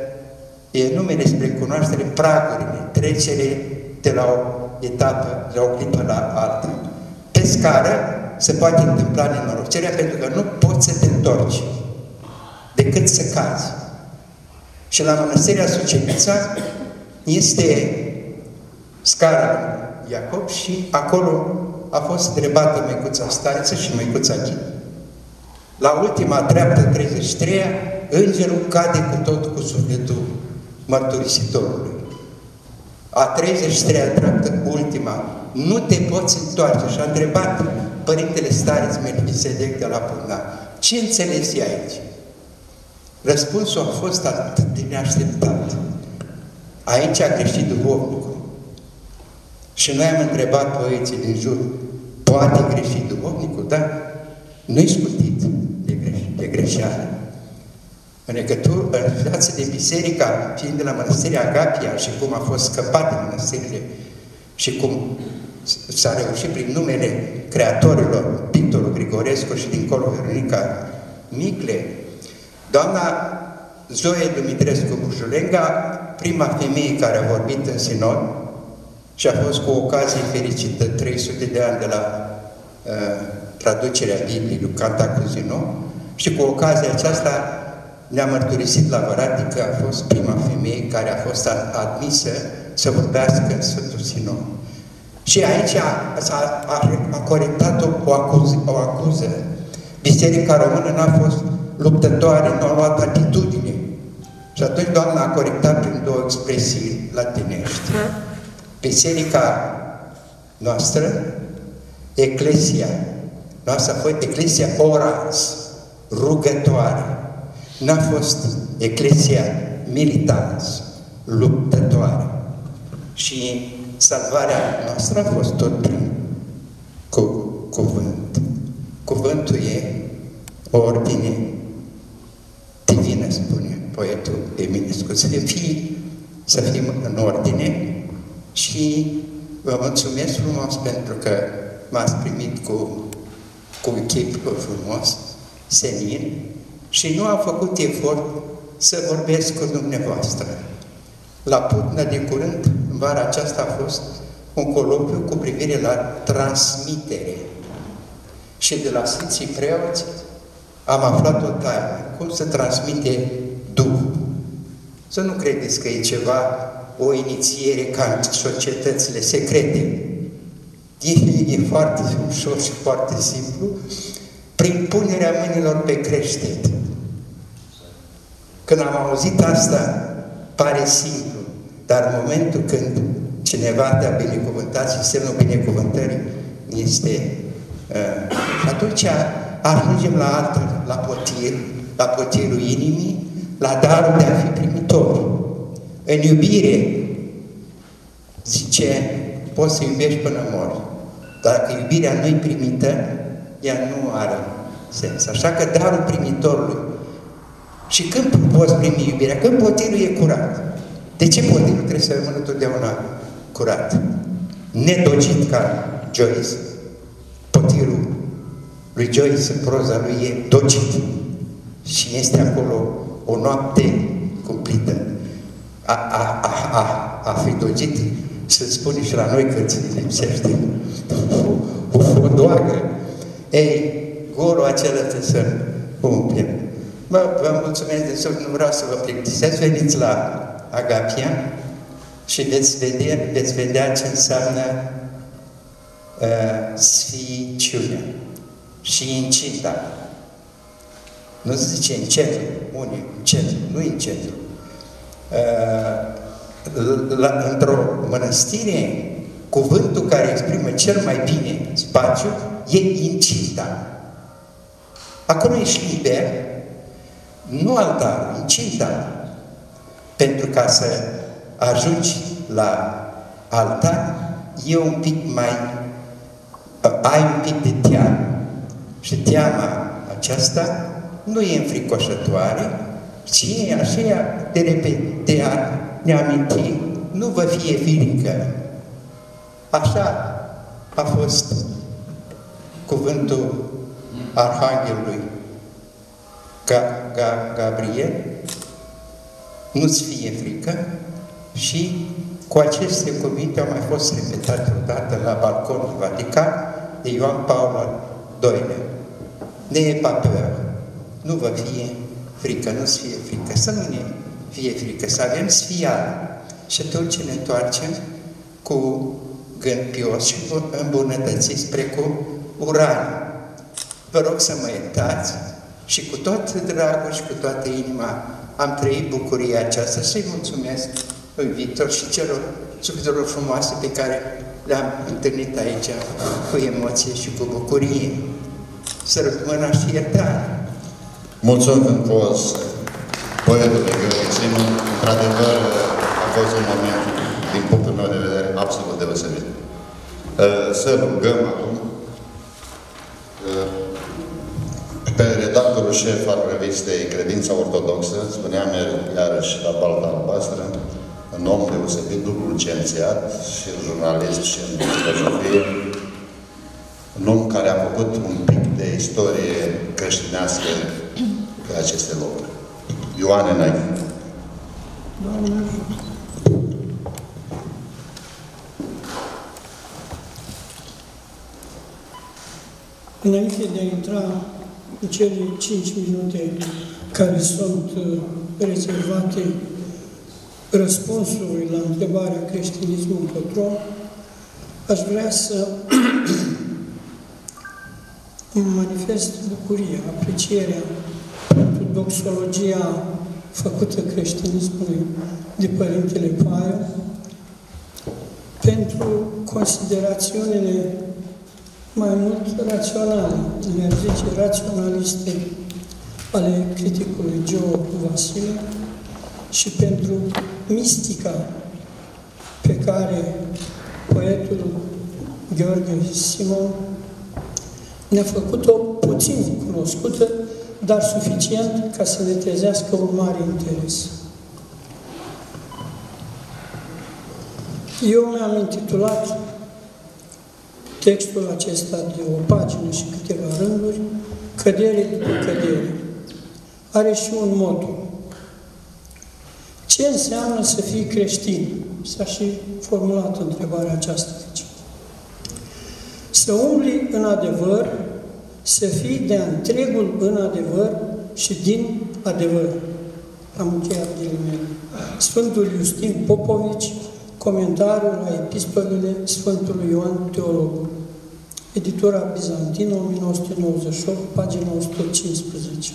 enume spre cunoaștere pragurile, trecere de la o etapă, de la o clipă la alta. Pe scară se poate întâmpla nenorocirea pentru că nu poți să te întorci decât să cazi. Și la Mănăstirea Sucenița este scara Iacob și acolo a fost întrebată Măicuța Staiță și Măicuța Ghid. La ultima treaptă, treizeci și treia, îngerul cade cu tot cu sufletul mărturisitorului. A treizeci și treia treaptă, ultima, nu te poți întoarce. Și a întrebat Părintele Stareț Melchisedec de la Pârna, ce înțelegi aici? Răspunsul a fost atât de neașteptat. Aici a greșit duhovnicul. Și noi am întrebat poeții din jur, poate greși duhovnicul? Da? Nu-i scutit de, greș de greșeală. În legătură, în față de biserica, fiind de la Mănăstirea Agapia și cum a fost scăpat de mănăstirile și cum s-a reușit prin numele creatorilor, pictorul Grigorescu și dincolo Veronica Micle, doamna Zoe Dumitrescu Bușulenga, prima femeie care a vorbit în sinod și a fost cu ocazie fericită trei sute de ani de la uh, traducerea Bibliei lui Cantacuzino și cu ocazia aceasta ne-a mărturisit la Vărati că a fost prima femeie care a fost admisă să vorbească în Sfântul Sinod. Și aici a, a, a, a corectat-o o acuză, o acuză. Biserica română n-a fost luptătoare, nu a luat atitudine. Și atunci doamna a corectat prin două expresii latinești. Biserica noastră, Eclesia noastră a fost Eclesia orans, rugătoare. N-a fost Eclesia militans, luptătoare. Și salvarea noastră a fost tot prin cu, cuvânt. Cuvântul e o ordine divină, spune poetul Eminescu, să fie, să fim în ordine și vă mulțumesc frumos pentru că m-ați primit cu, cu chip frumos, senin, și nu am făcut efort să vorbesc cu dumneavoastră. La Putna de curând, în vara aceasta a fost un coloquiu cu privire la transmitere. Și de la Sfinții Preoți am aflat o taină. Cum se transmite Duhul. Să nu credeți că e ceva, o inițiere ca în societățile secrete. E, e foarte ușor și foarte simplu, prin punerea mâinilor pe creștet. Când am auzit asta, pare simplu, dar în momentul când cineva te-a binecuvântat și semnul binecuvântării este... Uh, și atunci ajungem la altă, la potir, la potirul inimii, la darul de a fi primitor. În iubire, zice, poți să iubești până mori. Dacă iubirea nu-i primită, ea nu are sens. Așa că darul primitorului. Și când poți primi iubirea? Când potirul e curat. De ce potirul trebuie să rămână totdeauna curat? Nedogit ca Joyce. Potirul lui Joyce în proza lui e dogit. Și este acolo o noapte cumplită. A, a, a, a, a fi dogit, se spune și la noi că ți lipsește o, o, o doagă. Ei, golul acela trebuie să umplem. Mă, vă mulțumesc de suflet, nu vreau să vă plictisesc, veniți la Agapia și veți vedea, veți vedea ce înseamnă uh, sficiunea și incinta. Nu se zice în centru, unii, în centru, nu în centru. Uh, într-o mănăstire, cuvântul care exprimă cel mai bine spațiu e incinta. Acolo ești liber, nu altarul, incinta. Pentru ca să ajungi la altar, e un pic mai... ai un pic de teamă. Și teama aceasta nu e înfricoșătoare, ci e aceea de, repede, de a ne aminti, nu vă fie frică. Așa a fost cuvântul Arhanghelului Gabriel, nu-ți fie frică, și cu aceste cuvinte au mai fost repetate odată la balconul Vatican de Ioan Paul al doilea. N'ayez pas peur, nu vă fie frică, nu-ți fie frică, să nu ne fie frică, să avem sfială. Și atunci ne întoarcem cu gând pios și îmbunătățiți spre cu uranie. Vă rog să mă iertați și cu tot dragul și cu toată inima am trăit bucuria aceasta. Să-i mulțumesc lui Victor și celor sufletelor frumoase pe care le-am întâlnit aici cu emoție și cu bucurie. Să rămână și iertare. Mulțumim frumos poetului Gheorghe Simon. Într-adevăr, a fost un moment, din punctul meu de vedere, absolut deosebit. Să rugăm acum pe redactorul șef al revistei Credința Ortodoxă, spuneam iarăși la balta albastră, un om deosebit, dublu licențiat, și jurnalist, și în filozofie, un om care a făcut un pic de istorie creștinească pe aceste locuri. Ioane Naic. Doamne, înainte de a intra în cele cinci minute care sunt rezervate răspunsului la întrebarea creștinismul încotro, aș vrea să îmi manifest bucuria, aprecierea pentru doxologia făcută creștinismului de Părintele Paiu, pentru considerațiunile mai mult raționale, le-ar zice raționaliste, ale criticului Geo Vasile, și pentru mistica pe care poetul Gheorghe Simon ne-a făcut-o puțin cunoscută, dar suficient ca să ne trezească un mare interes. Eu mi-am intitulat textul acesta de o pagină și câteva rânduri, Cădere după cădere. Are și un motto. Ce înseamnă să fii creștin? S-a și formulat întrebarea aceasta. Să umbli în adevăr, să fii de întregul în adevăr și din adevăr. Am încheiat ghilimele. Sfântul Iustin Popovici, comentariul la epistolele Sfântului Ioan Teologul. Editura Bizantină, o mie nouă sute nouăzeci și opt, pagina o sută cincisprezece.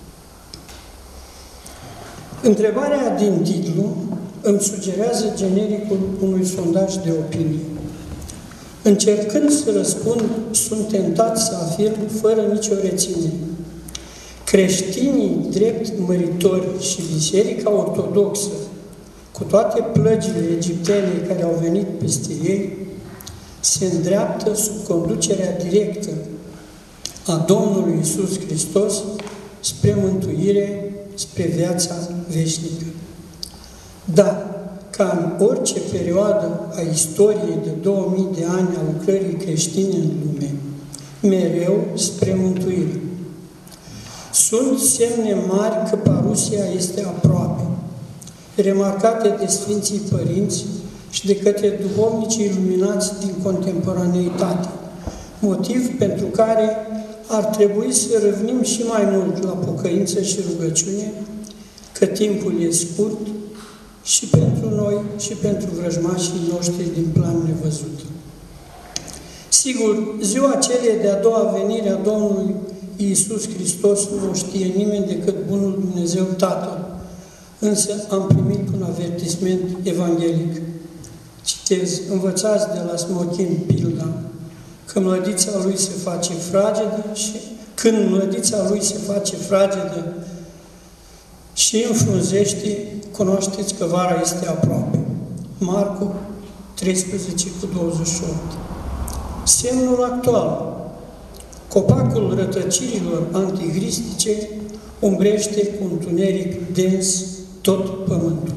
Întrebarea din titlu îmi sugerează genericul unui sondaj de opinie. Încercând să răspund, sunt tentat să afirm fără nicio reținere. Creștinii drept măritori și Biserica Ortodoxă, cu toate plăgile egiptene care au venit peste ei, se îndreaptă sub conducerea directă a Domnului Iisus Hristos spre mântuire, spre viața veșnică. Da, ca în orice perioadă a istoriei de două mii de ani a lucrării creștine în lume, mereu spre mântuire. Sunt semne mari că parusia este aproape, remarcate de Sfinții Părinți și de către duhovnicii iluminați din contemporaneitate, motiv pentru care ar trebui să râvnim și mai mult la pocăință și rugăciune, că timpul e scurt și pentru noi și pentru vrăjmașii noștri din plan nevăzut. Sigur, ziua celei de-a doua venire a Domnului Iisus Hristos nu știe nimeni decât Bunul Dumnezeu Tatăl, însă am primit un avertisment evanghelic. Citez, învățați de la Smochin pilda, că mlădița lui se face fragedă și când mlădița lui se face fragedă și înfrunzește, cunoașteți că vara este aproape. Marcu treisprezece cu douăzeci și opt. Semnul actual. Copacul rătăcirilor antihristice umbrește cu întuneric dens tot pământul.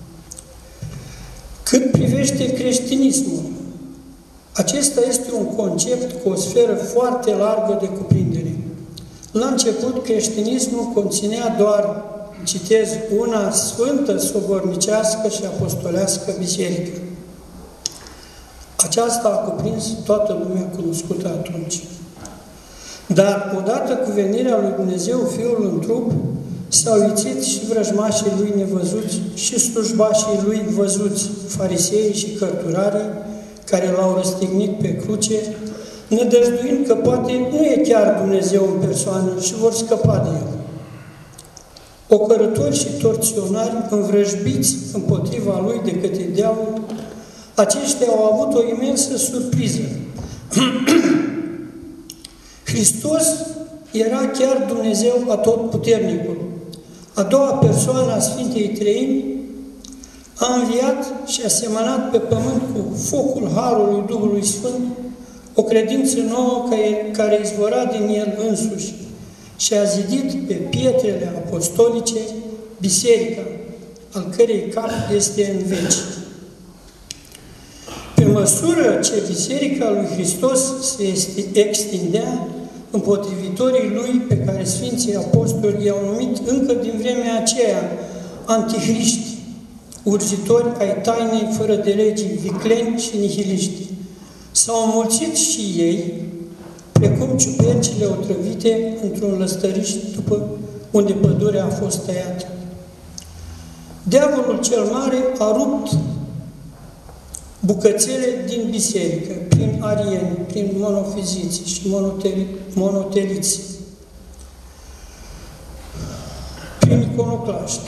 Cât privește creștinismul, acesta este un concept cu o sferă foarte largă de cuprindere. La început, creștinismul conținea doar, citez, una sfântă, sobornicească și apostolească biserică. Aceasta a cuprins toată lumea cunoscută atunci. Dar, odată cu venirea lui Dumnezeu, Fiul în trup, s-au ițit și vrăjmașii lui nevăzuți și slujbașii lui văzuți, fariseii și cărturarii, care l-au răstignit pe cruce, nădăjduind că poate nu e chiar Dumnezeu în persoană și vor scăpa de el. Ocărători și torționari, învrăjbiți împotriva lui de către diavol, aceștia au avut o imensă surpriză. Hristos era chiar Dumnezeu Atotputernicul. A doua persoană a Sfintei Treimi a înviat și a semănat pe pământ cu focul Harului Duhului Sfânt o credință nouă care izvora din El însuși și a zidit pe pietrele apostolice biserica, al cărei cap este în veci. Pe măsură ce biserica lui Hristos se extindea, împotrivitorii lui, pe care Sfinții Apostoli i-au numit încă din vremea aceea antihriști, urzitori ai tainei fără de legii, vicleni și nihiliști, s-au înmulțit și ei, precum ciupercile otrăvite într-un lăstăriș după unde pădurea a fost tăiată. Diavolul cel mare a rupt bucățele din biserică, prin arieni, prin monofiziți și monoteliți, prin iconoclaști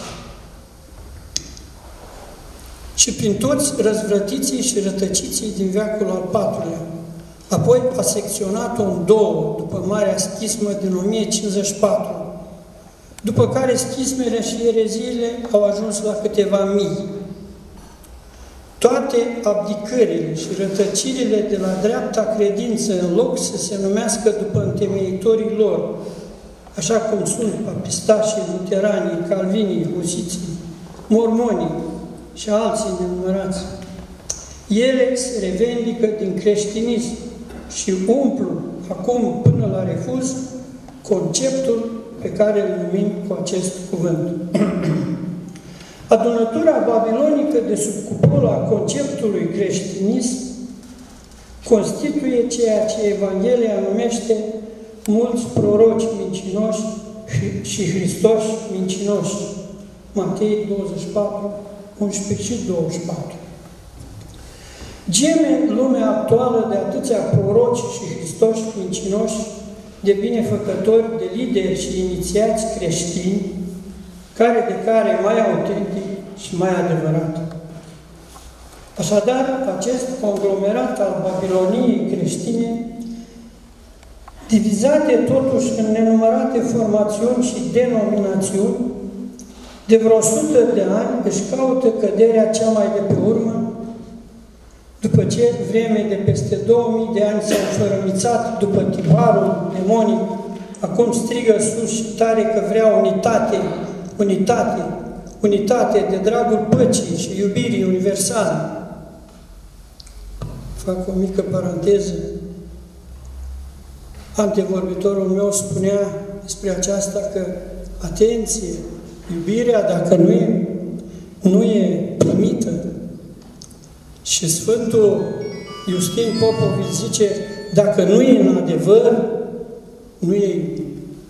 și prin toți răzvrătiții și rătăciții din veacul al patrulea. Apoi a secționat-o în două, după Marea Schismă din o mie cincizeci și patru, după care schismele și ereziile au ajuns la câteva mii. Toate abdicările și rătăcirile de la dreapta credință, în loc să se numească după întemeitorii lor, așa cum sunt papistașii, luteranii, calvinii, husiții, mormonii și alții nenumărați, ele se revendică din creștinism și umplu, acum până la refuz, conceptul pe care îl numim cu acest cuvânt. Adunătura babilonică de sub cupola conceptului creștinism constituie ceea ce Evanghelia numește mulți proroci mincinoși și Hristoși mincinoși. Matei douăzeci și patru, unsprezece și douăzeci și patru. Geme lumea actuală de atâția proroci și Hristoși mincinoși, de binefăcători, de lideri și inițiați creștini, care de care mai autentic și mai adevărat. Așadar, acest conglomerat al Babiloniei creștine, divizate totuși în nenumărate formațiuni și denominațiuni, de vreo sută de ani își caută căderea cea mai de pe urmă, după ce vreme de peste două mii de ani s-a înfărămițat după tiparul demonic, acum strigă sus și tare că vrea unitate, unitate, unitate de dragul păcii și iubirii universale. Fac o mică paranteză. Antevorbitorul meu spunea despre aceasta că, atenție, iubirea, dacă nu e, nu e primită, și Sfântul Iustin Popovici zice, dacă nu e în adevăr, nu e iubire.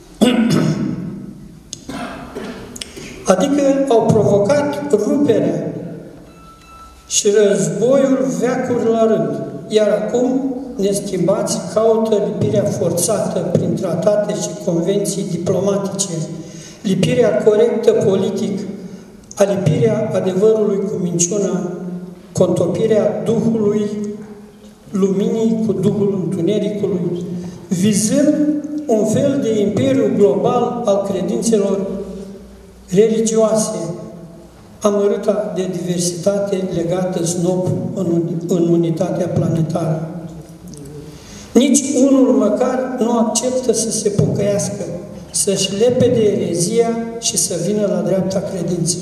Adică au provocat ruperea și războiul veacuri la rând. Iar acum, neschimbați, caută lipirea forțată prin tratate și convenții diplomatice, lipirea corectă politic, alipirea adevărului cu minciuna, contopirea Duhului luminii cu Duhul întunericului, vizând un fel de imperiu global al credințelor religioase, amărâta de diversitate legată snop în, în unitatea planetară. Nici unul măcar nu acceptă să se pocăiască, să-și lepe de erezia și să vină la dreapta credință.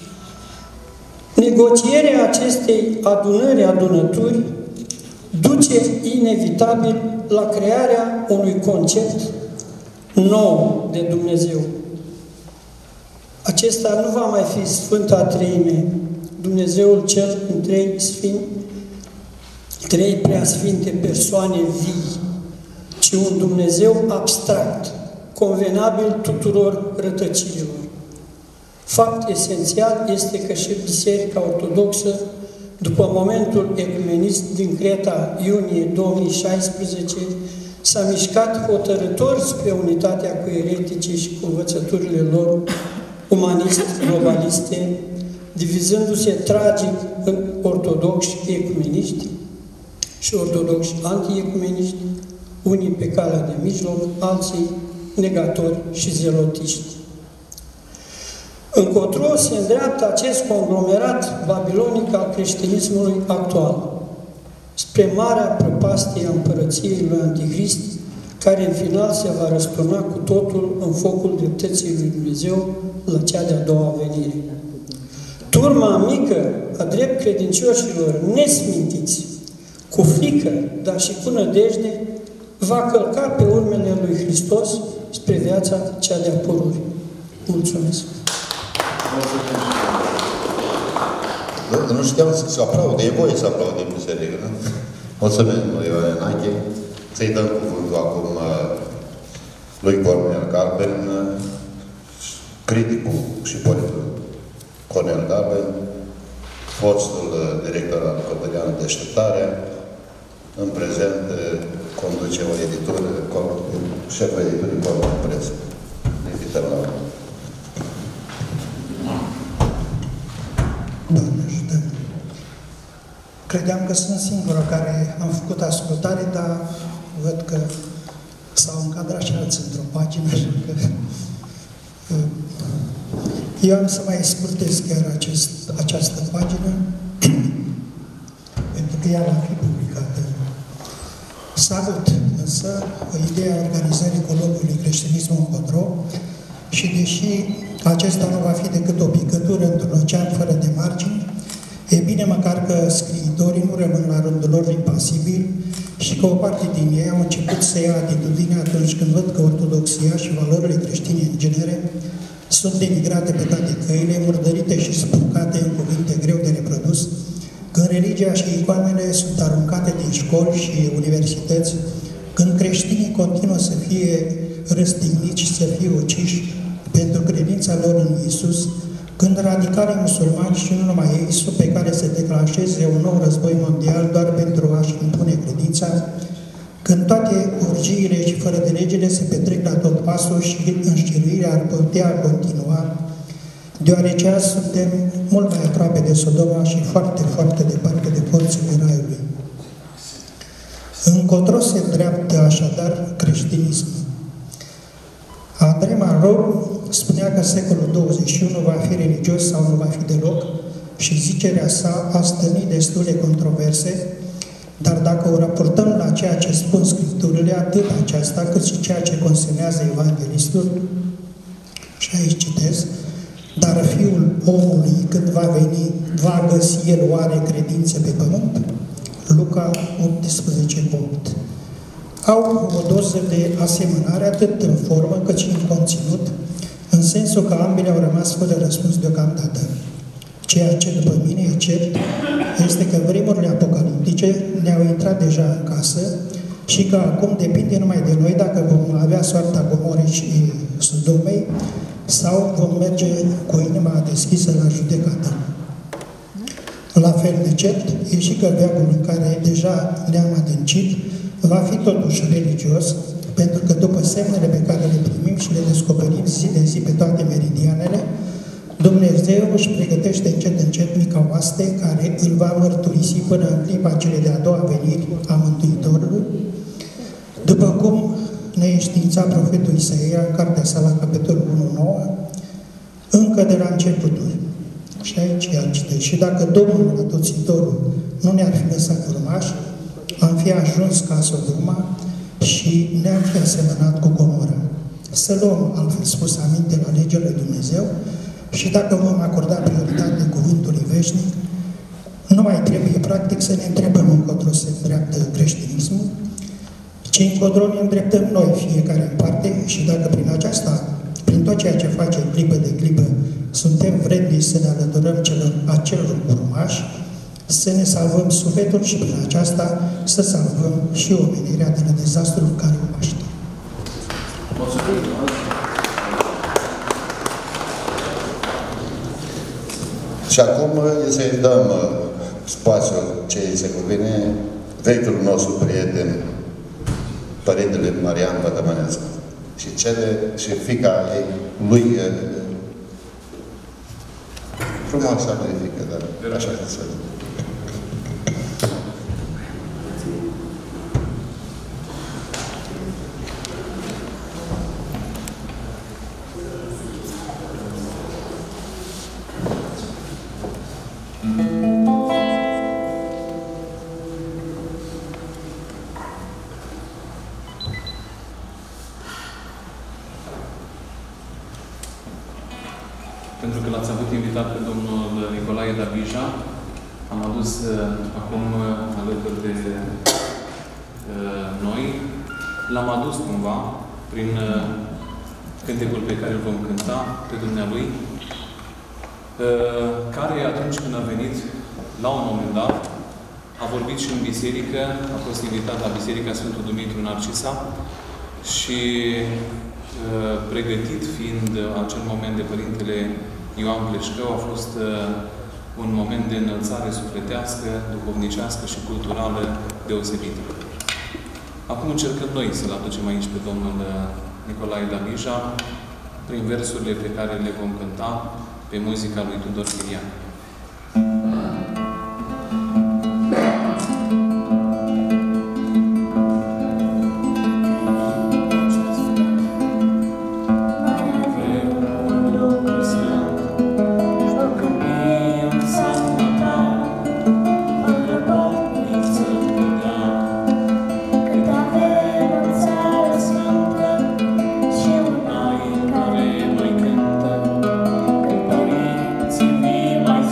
Negocierea acestei adunări adunături duce inevitabil la crearea unui concept nou de Dumnezeu. Acesta nu va mai fi Sfânta Treime, Dumnezeul cel în trei sfinți, trei preasfinte persoane vii, ci un Dumnezeu abstract, convenabil tuturor rătăcirilor. Fapt esențial este că și Biserica Ortodoxă, după momentul ecumenist din Creta, iunie două mii șaisprezece, s-a mișcat hotărâtor spre unitatea cu ereticii și cu învățăturile lor umanist-globaliste, divizându-se tragic în ortodoxi ecumeniști și ortodoxi anti-ecumeniști, unii pe calea de mijloc, alții negatori și zelotiști. Încotro se îndreaptă acest conglomerat babilonic al creștinismului actual, spre marea prăpastie a împărăției lui Antichrist, care în final se va răsturna cu totul în focul dreptății lui Dumnezeu la cea de-a doua venire. Turma mică a drept credincioșilor nesmintiți, cu frică, dar și cu nădejde, va călca pe urmele lui Hristos spre viața cea de-a pururii. Mulțumesc! Nu știam să aplaude, e voie să aplaude în biserică, nu? Mulțumesc, Ioan Enache. Să-i dăm cuvântul acum lui Cornel Galben, criticul și politul Cornel Galben, fostul director al Căpădeană Deșteptare, în prezent conduce o editură, șeful editurii Cornel Presă. Invităm la Doamne ajută! Credeam că sunt singurul care am făcut ascultare, dar văd că s-au încadrat și alții într-o pagină, așa că eu am să mai scurtez chiar acest, această pagină, pentru că ea va fi publicată. Salut însă ideea organizării colocviului Creștinismul încotro și deși acesta nu va fi decât o picătură într-un ocean fără de margini, e bine măcar că scriitorii nu rămân la rândul lor impasibili și că o parte din ei au început să ia atitudine atunci când văd că ortodoxia și valorile creștine în genere sunt denigrate pe toate căile, murdărite și spurcate în cuvinte greu de reprodus, când religia și icoanele sunt aruncate din școli și universități, când creștinii continuă să fie răstigniți și să fie uciși pentru credința lor în Iisus, când radicalii musulmani și nu numai ei sunt pe care să declanșeze un nou război mondial doar Când toate orgiile și fără de legile se petrec la tot pasul și înștiruirea ar putea continua, deoarece azi suntem mult mai aproape de Sodoma și foarte, foarte departe de porțile Raiului. Încotro se îndreaptă așadar creștinismul. Andrei Malraux spunea că secolul douăzeci și unu va fi religios sau nu va fi deloc și zicerea sa a stănit destule controverse, dar dacă o raportăm la ceea ce spun Scripturile, atât aceasta cât și ceea ce consemnează Evanghelistul, și aici citez, dar Fiul omului când va veni, va găsi El oare credințe pe pământ? Luca optsprezece opt. Au o doză de asemănare atât în formă cât și în conținut, în sensul că ambele au rămas fără răspuns deocamdată. Ceea ce după mine e cert este că vremurile apocaliptice ne-au intrat deja în casă și că acum depinde numai de noi dacă vom avea soarta Gomorei și Sodomei sau vom merge cu inima deschisă la judecată. La fel de cert e și că veacul în care deja ne-am adâncit va fi totuși religios, pentru că după semnele pe care le primim și le descoperim zi de zi pe toate meridianele, Dumnezeu își pregătește încet încet mica oaste care îl va mărturisi până în clipa celei de-a doua veniri a Mântuitorului, după cum ne știința profetul Isaia în cartea sa la capitolul unu nouă, încă de la începuturi. Și aici iar citești. Și dacă Domnul Atoțitorul nu ne-ar fi lăsat urmași, am fi ajuns ca Sodoma și ne-am fi asemănat cu Gomora. Să luăm, altfel spus, aminte la legea lui Dumnezeu și dacă vom acorda prioritate cuvântului veșnic, nu mai trebuie practic să ne întrebăm încotro se îndreaptă creștinismul, ci încotro ne îndreptăm noi fiecare în parte și dacă prin aceasta, prin tot ceea ce facem clipă de clipă, suntem vrednici să ne alăturăm celor, acelor urmași, să ne salvăm sufletul și prin aceasta să salvăm și omenirea de la dezastrul care o aștept. Și acum să-i dăm spațiul ce îi se cuvine vechiul nostru prieten, Părintele Marian Vătămănescu. Și cere și fiica ei, lui, frumoasa lui fiică, dar așa că să pentru că l-ați avut invitat pe domnul Nicolae Davija, am adus uh, acum uh, alături de uh, noi. L-am adus cumva prin uh, cântecul pe care îl vom cânta pe dumnealui, uh, care atunci când a venit la un moment dat, a vorbit și în biserică, a fost invitat la Biserica Sfântul Dumitru Narcisa și uh, pregătit fiind acel moment de Părintele Ioan Pleșcău, a fost uh, un moment de înălțare sufletească, duhovnicească și culturală deosebită. Acum încercăm noi să-l aducem aici pe domnul Nicolae Davija prin versurile pe care le vom cânta pe muzica lui Tudor Chirian. Mai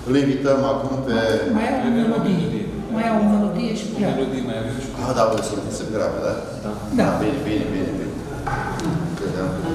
Îl invităm acum pe... Mai au o melodie. Mai au o melodie și pleacă. Melodie mai avem și... Ah, da, vă sunt să grave, da? Da. Da. Bine, bine, bine, bine. Credeam că...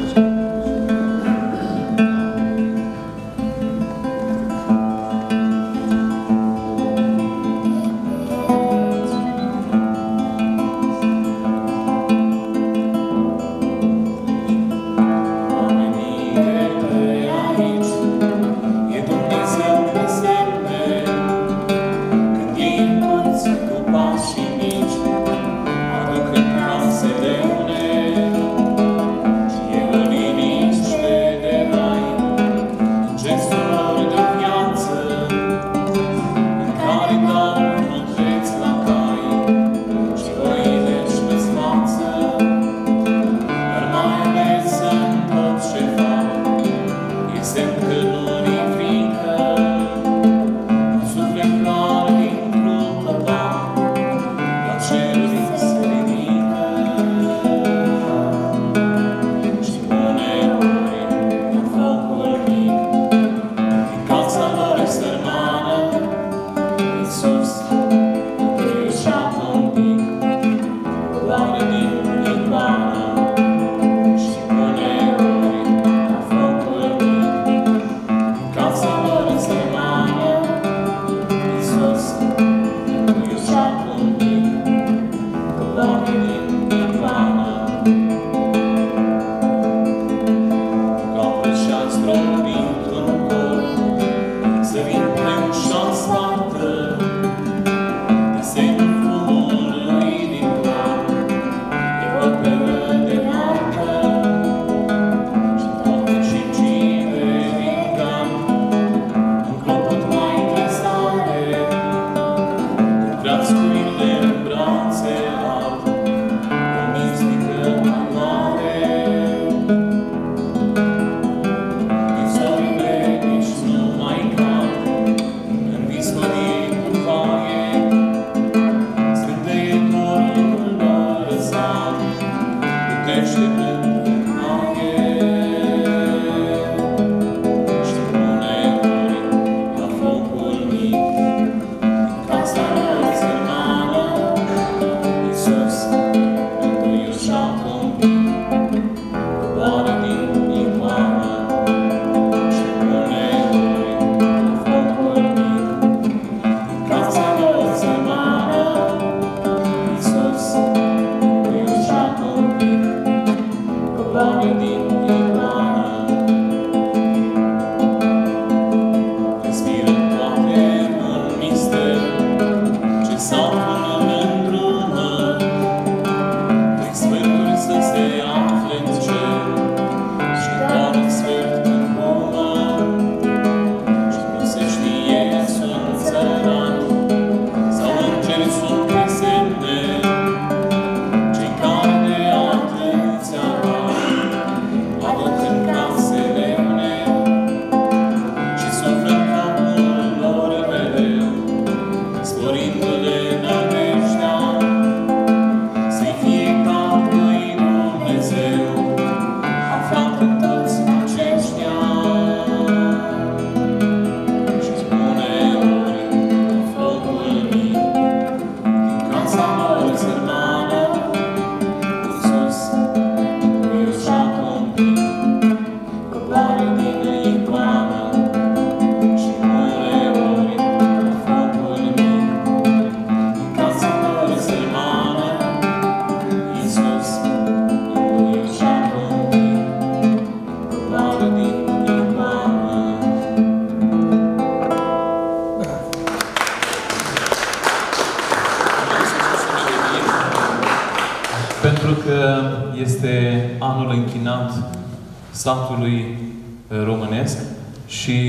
satului românesc și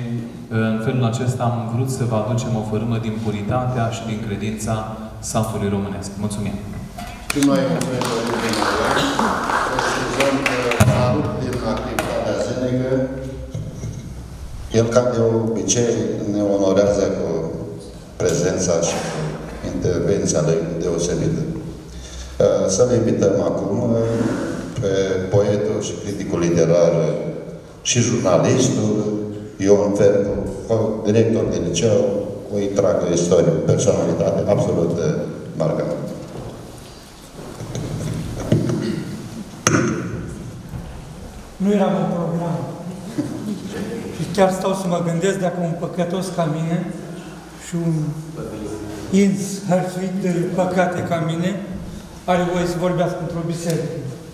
în felul acesta am vrut să vă aducem o fărâmă din puritatea și din credința satului românesc. Mulțumim! Și noi mulțumim pentru dumneavoastră. Să scuzăm că salut din activitatea zilnică. El, ca de obicei, ne onorează cu prezența și cu intervenția lui deosebită. Să-l invităm acum pe poetul și criticul literar și jurnalistul Ion Fercu. director de liceu, o întreagă istorie, personalitate absolut marcantă. Nu eram în program. Și chiar stau să mă gândesc dacă un păcătos ca mine și un ins hărțuit de păcate ca mine are voie să vorbească într-o biserică.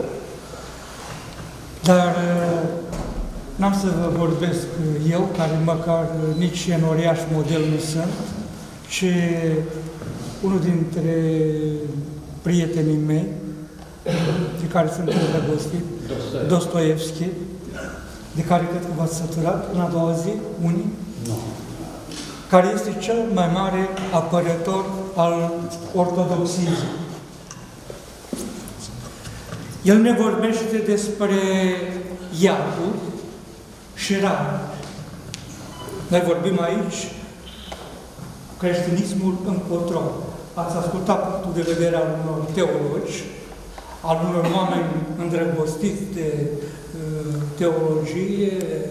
Dar n-am să vă vorbesc eu, care măcar nici enoriaș model nu sunt, ci unul dintre prietenii mei, de care sunt îndrăgostit, Dostoevski, de care cred că v-ați săturat în a doua zi, unii, nu. Care este cel mai mare apărător al ortodoxiei. El ne vorbește despre iadul și raiul. Noi vorbim aici creștinismul încotro. Ați ascultat punctul de vedere al unor teologi, al unor oameni îndrăgostiți de uh, teologie,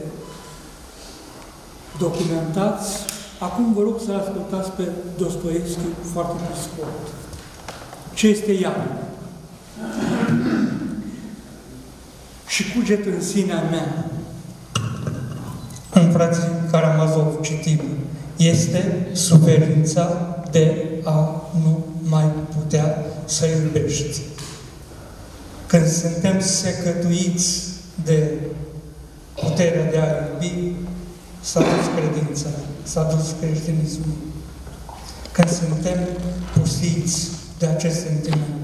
documentați. Acum vă rog să ascultați pe Dostoevski foarte pe scurt. Ce este iadul? Și cuget în sinea mea. În frații Karamazov citim, este suferința de a nu mai putea să iubești. Când suntem secătuiți de puterea de a iubi, s-a dus credința, s-a dus creștinismul. Când suntem pustiți de acest sentiment.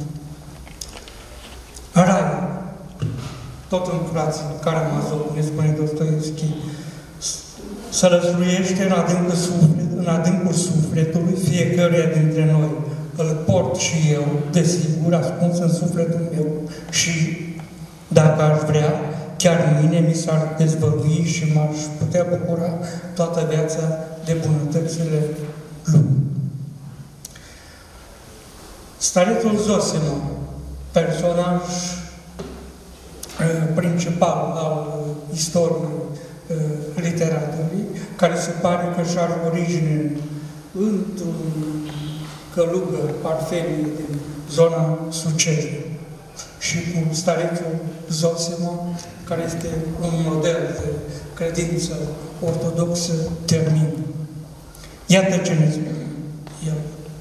Raiul, tot în frații Karamazov, ne spune Dostoevski, să răsluiește în adâncul, suflet, în adâncul sufletului fiecăruia dintre noi. Îl port și eu, desigur, ascuns în sufletul meu și, dacă aș vrea, chiar mâine mi s-ar dezvălui și m-aș putea bucura toată viața de bunătățile lui. Starețul Zosima, personaj principal al istoriei literatului, care se pare că și are origine într-un călugăr parfenie din zona Sucerii și cu starețul Zosima, care este un model de credință ortodoxă termin. Iată ce ne spune el.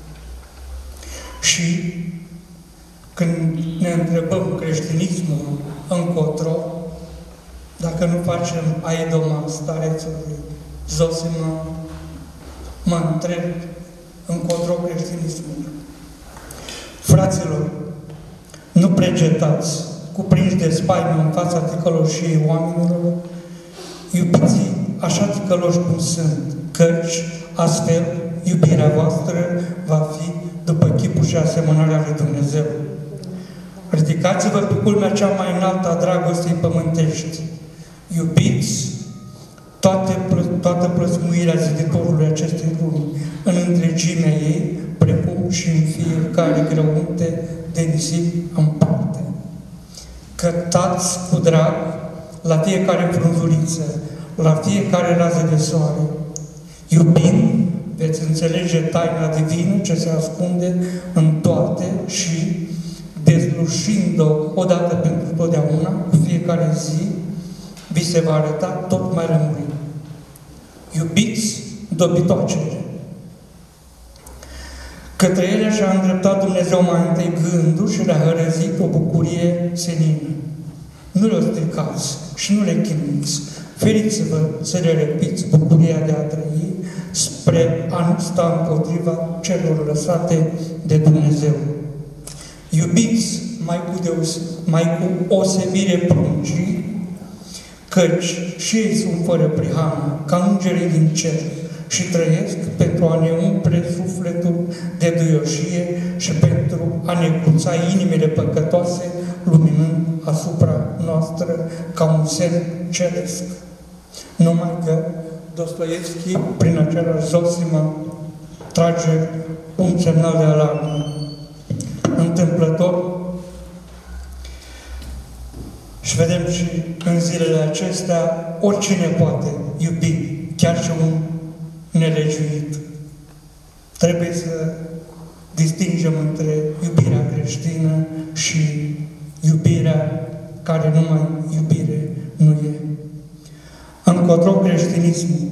Și când ne întrebăm creștinismul încotro, dacă nu facem aidoma starețului Zosima, mă întreb încotro creștinismul. Fraților, nu pregetați, cuprinși de spaimă în fața ticăloșiei oamenilor, iubiți așa ticăloși cum sunt, căci astfel iubirea voastră va fi după chipul și asemănarea lui Dumnezeu. Ridicați-vă pe culmea cea mai înaltă a dragostei pământești. Iubiți toate, toată plăsmuirea ziditorului acestei lumi în întregimea ei, precum și în fiecare grăunte de nisip în parte. Cătați cu drag la fiecare frunzuliță, la fiecare rază de soare. Iubind, veți înțelege taina divină ce se ascunde în toate și, dezlușind-o odată pentru totdeauna, cu fiecare zi, vi se va arăta tot mai rămurit. Iubiți dobitoacele. Către ele și-a îndreptat Dumnezeu mai întâi gândul și le-a hărăzit o bucurie senină. Nu le stricați și nu le chinuiți. Feriți-vă să le răpiți bucuria de a trăi spre a nu sta împotriva celor lăsate de Dumnezeu. Iubiți mai cu, deos, mai cu osebire pruncii, căci și ei sunt fără prihană, ca îngerii din cer, și trăiesc pentru a ne umple sufletul de duioșie și pentru a ne cuța inimile păcătoase, luminând asupra noastră ca un semn ceresc. Numai că Dostoevski, prin același Zosima, trage un semnal de alarmă. Întâmplător, și vedem și în zilele acestea, oricine poate iubi, chiar și un nelegiuit. Trebuie să distingem între iubirea creștină și iubirea care numai iubire nu e. Încotro creștinismul.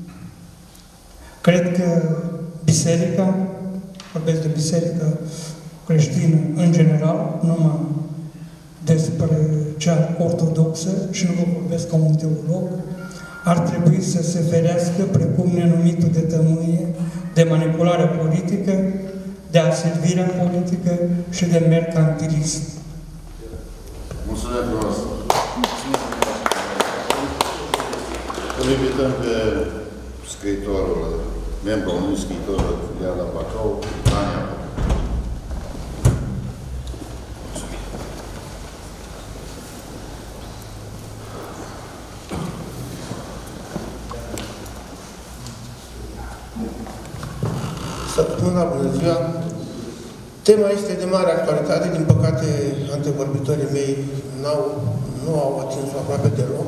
Cred că biserica, vorbesc de biserica creștină în general, numai despre cea ortodoxă și nu vă vorbesc ca un teolog, ar trebui să se ferească, precum nenumitul de tămâie, de manipularea politică, de aservirea politică și de mercantilism. Mulțumesc frumos! Îl invităm pe scriitorul, membrul unui scriitor filial la Bacău, Tania. Săptămâna, bună ziua! Tema este de mare actualitate, din păcate antevorbitorii mei n-au, nu au atins-o aproape deloc.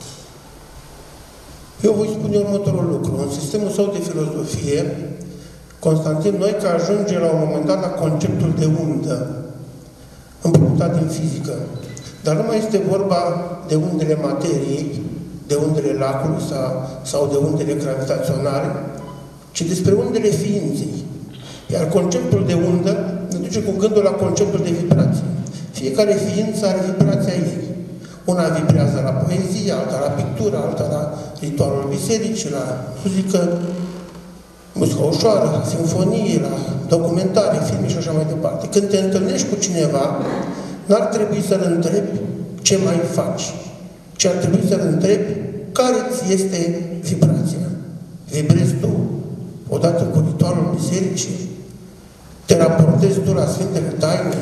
Eu voi spune următorul lucru. În sistemul său de filozofie, Constantin Noica ajunge la un moment dat la conceptul de undă, împrumutat din fizică. Dar nu mai este vorba de undele materiei, de undele lacului sau, sau de undele gravitaționale, ci despre undele ființei. Iar conceptul de undă ne duce cu gândul la conceptul de vibrație. Fiecare ființă are vibrația ei. Una vibrează la poezie, alta la pictură, alta la ritualul bisericii, la muzică, muzică ușoară, la sinfonie, la documentare, filme și așa mai departe. Când te întâlnești cu cineva, n-ar trebui să-l întrebi ce mai faci, ci ar trebui să-l întrebi care ți este vibrația. Vibrezi tu odată cu ritualul bisericii? Te raportezi tu la Sfintele Taine?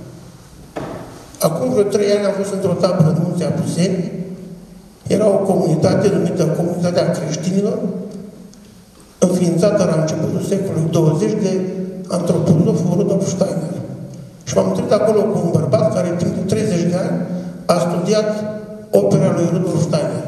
Acum vreo trei ani am fost într-o tabără în Munții Apuseni. Era o comunitate numită Comunitatea Creștinilor, înființată la începutul secolului douăzeci de antropozoful Rudolf Steiner. Și m-am întâlnit acolo cu un bărbat care timp de treizeci de ani a studiat opera lui Rudolf Steiner.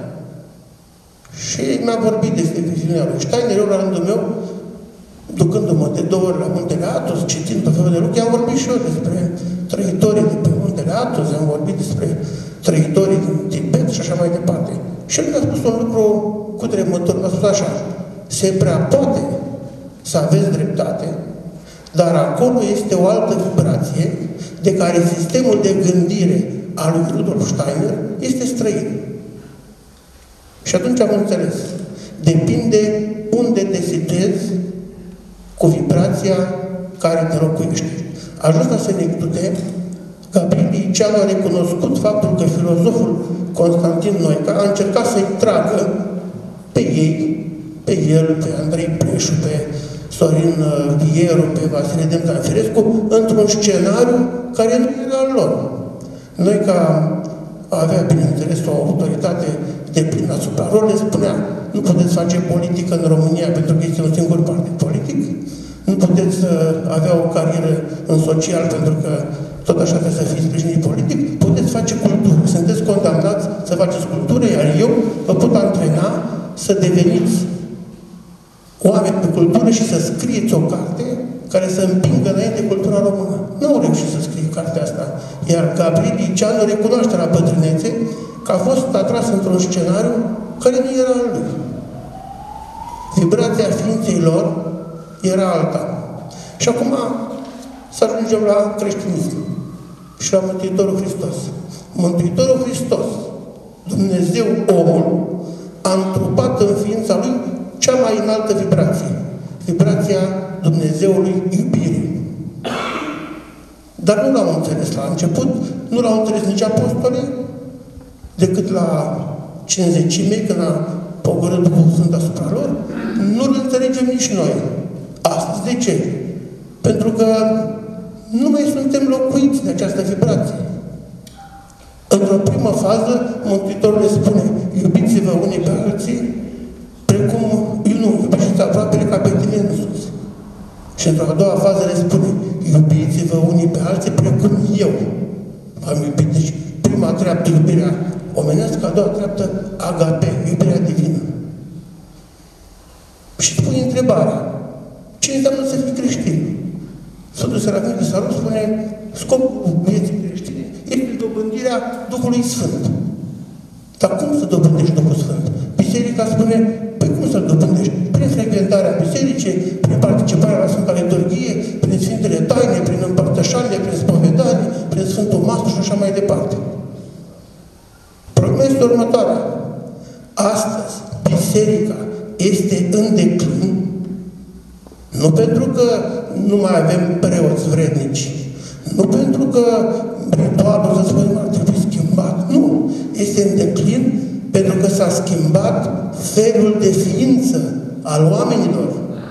Și mi-a vorbit despre viziunea lui Steiner. Eu, la rândul meu, ducându-mă de două ori la Muntele Athos, citind tot felul de lucruri, am vorbit și eu despre trăitorii de pe Muntele Athos, am vorbit despre trăitorii din Tibet și așa mai departe. Și el mi-a spus un lucru cu tremător, mi-a spus așa: se prea poate să aveți dreptate, dar acolo este o altă vibrație de care sistemul de gândire al lui Rudolf Steiner este străin. Și atunci am înțeles. Depinde unde te situezi cu vibrația care te locuiește. Ajuns la senectute, Gabriel Liceanu a recunoscut faptul că filozoful Constantin Noica a încercat să-i tragă pe ei, pe el, pe Andrei Pleșu, pe Sorin Vieru, pe Vasile Demțan Firescu, într-un scenariu care nu era al lor. Noica avea, bineînțeles, o autoritate de plin asupra lor, le spunea: nu puteți face politică în România pentru că este un singur partid politic, nu puteți uh, avea o carieră în social pentru că tot așa trebuie să fiți sprijinit politic, puteți face cultură. Sunteți condamnați să faceți cultură, iar eu vă pot antrena să deveniți oameni de cultură și să scrieți o carte care să împingă înainte cultura română. Nu au reușit să scrie cartea asta. Iar Gabriel Liceanu recunoaște la bătrânețe că a fost atras într-un scenariu care nu era al lui. Vibrația ființei lor era alta. Și acum să ajungem la creștinism și la Mântuitorul Hristos. Mântuitorul Hristos, Dumnezeu omul, a întrupat în ființa lui cea mai înaltă vibrație. Vibrația Dumnezeului iubirii. Dar nu l-au înțeles la început, nu l-au înțeles nici apostolii, decât la cincizecime, când a pogorât Duhul Sfânt asupra lor, nu-l înțelegem nici noi. Astăzi, de ce? Pentru că nu mai suntem locuiți de această vibrație. Într-o primă fază, Mântuitorul le spune: iubiți-vă unii pe alții, precum nu, iubiți aproapele ca pe tine însuți. Și într-o a doua fază le spune: iubiți-vă unii pe alții, precum eu v-am iubit. Deci, prima treaptă, iubirea omenească, a doua treaptă, agape, iubirea divină. Și spune pui întrebarea. Ce înseamnă să fii creștin? Sfântul Serafim de Salut spune, scopul vieții creștine este dobândirea Duhului Sfânt. Dar cum să dobândești Duhul Sfânt? Biserica spune, păi cum să-l dobândești? Prin frecventarea bisericii, prin participarea la Sfânta Liturghie, prin Sfintele Taine, prin împărtășanie, prin spovedanie, prin Sfântul Maslu și așa mai departe. Problema este următoarea. Astăzi, biserica este în declin, nu pentru că nu mai avem preoți vrednici, nu pentru că ritualul, să spunem, ar trebui schimbat. Nu. Este în declin pentru că s-a schimbat felul de ființă al oamenilor.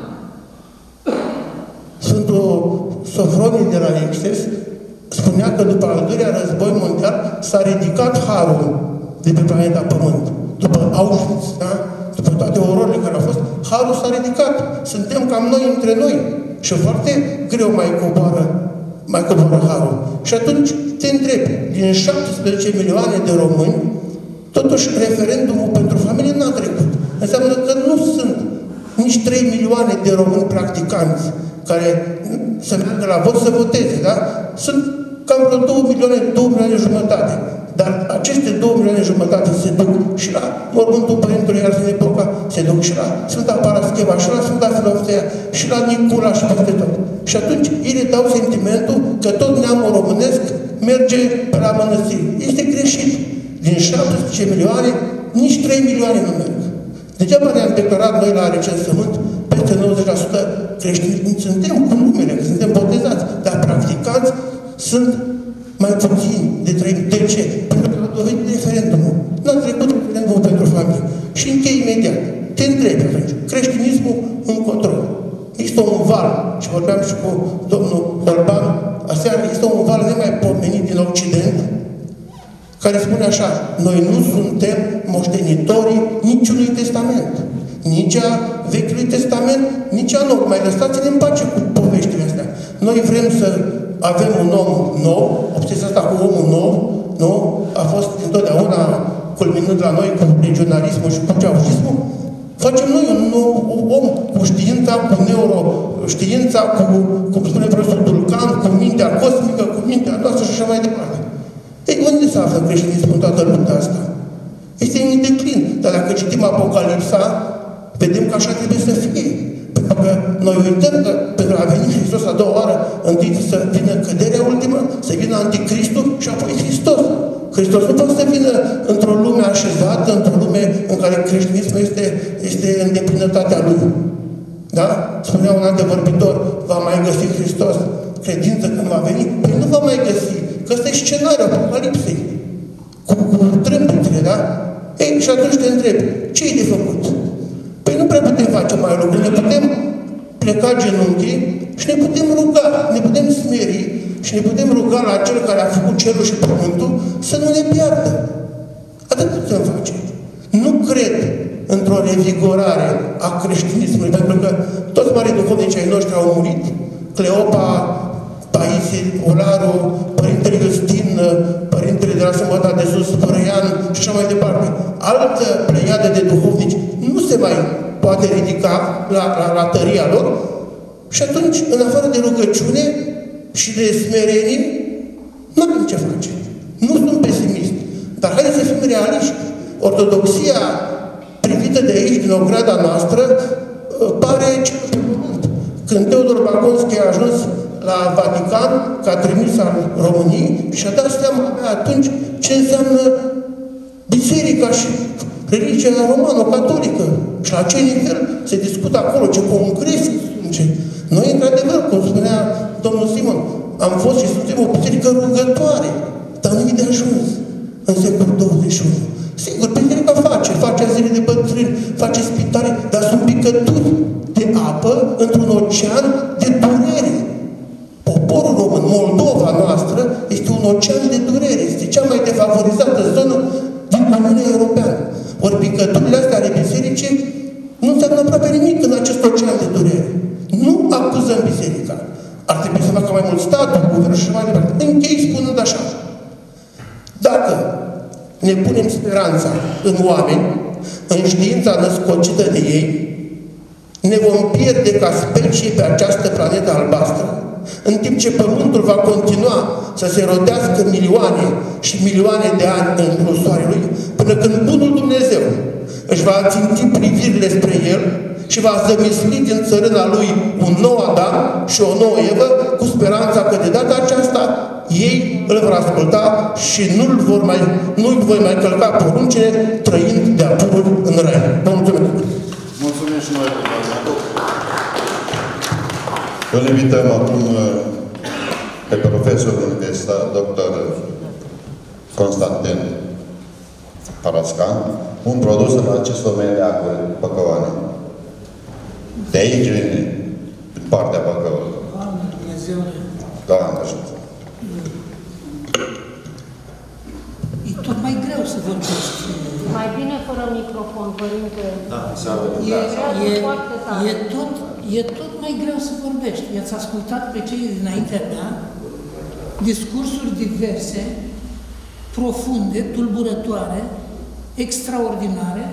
Sfântul Sofronie de la Exces spunea că după al doilea război mondial s-a ridicat harul de pe planeta Pământ. După Auschwitz, da? După toate ororile care au fost, harul s-a ridicat. Suntem cam noi între noi. Și foarte greu mai coboară, mai coboară harul. Și atunci te întrebi, din șaptesprezece milioane de români, totuși referendumul pentru familie n-a trecut. Înseamnă că nu sunt nici trei milioane de români practicanți care să meargă la vot să voteze, da? Sunt cam vreo două milioane, două milioane jumătate. Dar aceste două milioane jumătate se duc și la mormântul Părintelui Arsenie Boca, se duc și la Sfânta Parascheva, și la Sfânta Filoftea, și la Nicula, și peste tot. Și atunci ei le dau sentimentul că tot neamul românesc merge pe la mănăstiri. Este greșit. Din șaptesprezece milioane, nici trei milioane nu merg. Degeaba ne-am declarat noi la recensământ peste nouăzeci la sută creștini. Suntem cu numele, că suntem botezați, dar practicanți sunt mai puțini de trei. De ce? Pentru că a dovedit referendumul. N-a trecut referendumul pentru familie. Și închei imediat. Te întrebi atunci. Creștinismul încotro. Există un val, și vorbeam și cu domnul Orban aseară, există un val nemaipomenit din Occident, care spune așa, noi nu suntem moștenitorii niciunui testament. Nici a Vechiului Testament, nici a Nou. Mai lăsați-ne în pace cu poveștile astea. Noi vrem să avem un om nou, obsesia asta cu omul nou, nu? A fost întotdeauna culminând la noi cu regionalismul și cu ceaușismul. Facem noi un nou om cu știința, cu neuroștiința, cu, cum spune profesorul Dulcan, cu mintea cosmică, cu mintea noastră și așa mai departe. Ei, unde se află creștinismul în toată lumea asta? Este în declin. Dar dacă citim Apocalipsa, vedem că așa trebuie să fie. Pentru că noi uităm că pentru a veni Hristos a doua oară, întâi să vină căderea ultimă, să vină Anticristul și apoi Hristos. Hristos nu poate să vină într-o lume așezată, într-o lume în care creștinismul este, este în deplinătatea lui. Da? Spunea un antevorbitor, va mai găsi Hristos credință când va veni? Păi nu va mai găsi. Că ăsta e scenariul Apocalipsei. Cu, cu trâmbițele, da? Ei, și atunci te întrebi, ce e de făcut? Păi nu prea putem face mai lucruri. Ne putem pleca genunchii și ne putem ruga, ne putem smeri și ne putem ruga la Cel care a făcut cerul și pământul să nu ne piardă. Atât putem face. Nu cred într-o revigorare a creștinismului, pentru că toți mari duhovnici ai noștri au murit. Cleopa, Paisie, Olaru, Părintele Iustin, Părintele de la Sâmbăta de Sus, Părăian și așa mai departe. Altă pleiadă de duhovnici nu se mai poate ridica la, la, la tăria lor și atunci, în afară de rugăciune și de smerenie, nu avem ce face. Nu sunt pesimist. Dar haideți să fim realiști. Ortodoxia privită de aici, din ograda noastră, pare cel pe pământ. Când Teodor Baconski a ajuns la Vatican, ca trimis al României, și-a dat seama atunci ce înseamnă biserica și religia romano-catolică. Și la ce nivel se discută acolo, ce congrese sunt. Noi, într-adevăr, cum spunea domnul Simon, am fost și suntem o biserică rugătoare, dar nu e de ajuns în secolul douăzeci și unu. Sigur, biserica face, face zile de bătrâni, face spitale, dar sunt picături de apă într-un ocean de durere. Poporul român, Moldova noastră, este un ocean de durere. Este cea mai defavorizată zonă din Uniunea Europeană. Ori picăturile astea ale bisericii nu înseamnă aproape nimic în acest ocean de durere. Nu acuzăm biserica. Ar trebui să facă mai mult statul, guvernul și mai departe. Închei spunând așa. Dacă ne punem speranța în oameni, în știința născocită de ei, ne vom pierde ca specie pe această planetă albastră, în timp ce Pământul va continua să se rodească milioane și milioane de ani în jurul Soarelui, până când Bunul Dumnezeu își va ținti privirile spre El și va zămisli din țărâna Lui un nou Adam și o nouă Evă, cu speranța că de data aceasta ei îl vor asculta și nu-l vor mai, nu-i voi mai călca poruncile, trăind de-a pururi în rai. Vă mulțumesc! Mulțumim și noi, îl invităm acum pe profesorul universitar, doctor Constantin Parascan, un produs în acest domeniu de Acuri Băcăoane. De aici vine, din partea Băcăului. Doamne Dumnezeule! Doamne ajută! E tot mai greu să vorbești. Mai bine fără microfon, părinte. Da, înseamnă. E, Da, e, foarte tare. e, tot, e tot mai greu să vorbești. I-ați ascultat pe cei dinaintea mea discursuri diverse, profunde, tulburătoare, extraordinare.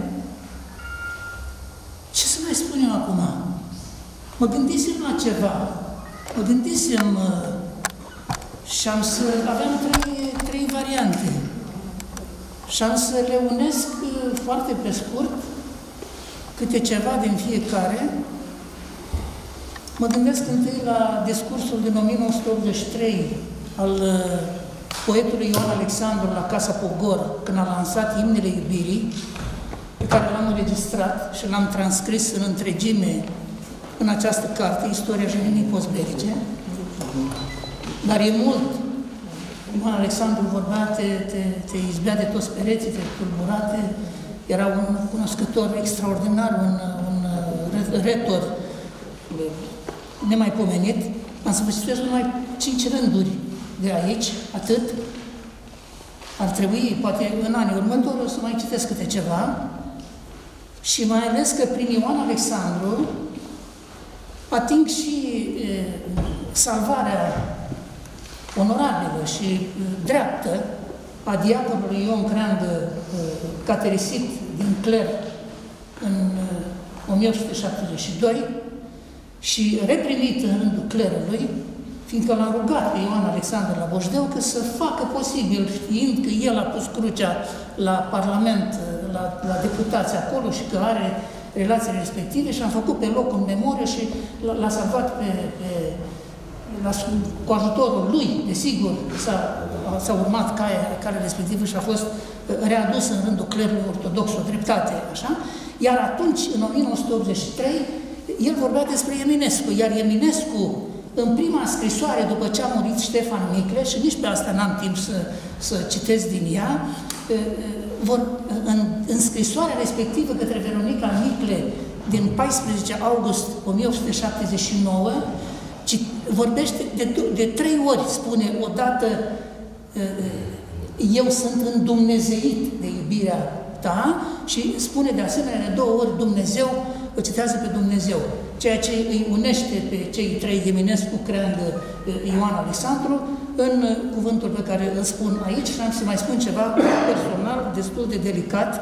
Ce să mai spun eu acum? Mă gândisem la ceva. Mă gândisem uh, și am să aveam trei, trei variante. Și am să le unesc uh, foarte pe scurt, câte ceva din fiecare. Mă gândesc întâi la discursul din o mie nouă sute optzeci și trei al uh, poetului Ioan Alexandru la Casa Pogor, când a lansat Imnele Iubirii, pe care l-am înregistrat și l-am transcris în întregime în această carte, Istoria Jemenii postbelice. Dar e mult. Ioan Alexandru vorbea, te, te, te izbea de toți pereții, te tulburate, era un cunoscător extraordinar, un, un retor nemaipomenit. Am să vă citesc numai cinci rânduri de aici, atât. Ar trebui, poate în anii următori, să mai citesc câte ceva. Și mai ales că prin Ioan Alexandru ating și e, salvarea onorabilă și e, dreaptă a diaconului Ion Creangă, e, caterisit din cler în e, o mie opt sute șaptezeci și doi și reprimit în rândul clerului, fiindcă l-a rugat pe Ioan Alexandru la Boșdeu că să facă posibil, știind că el a pus crucea la Parlament, la, la deputați acolo și că are relațiile respective și am făcut pe loc în memorie și l-a salvat pe, pe, la, cu ajutorul lui, desigur, s-a urmat caia, calea respectivă și a fost readus în rândul clerului ortodox o dreptate, așa. Iar atunci, în o mie nouă sute optzeci și trei, el vorbea despre Eminescu, iar Eminescu, în prima scrisoare, după ce a murit Ștefan Micle, și nici pe asta n-am timp să, să citesc din ea, vor, în, în scrisoarea respectivă către Veronica Micle, din paisprezece august o mie opt sute șaptezeci și nouă, ci, vorbește de, de trei ori, spune odată, eu sunt îndumnezeit de iubirea ta, și spune de asemenea de două ori Dumnezeu, îl citează pe Dumnezeu, ceea ce îi unește pe cei trei, Eminescu, Creangă, Ioan Alexandru, în cuvântul pe care îl spun aici. Și am să mai spun ceva personal, destul de delicat.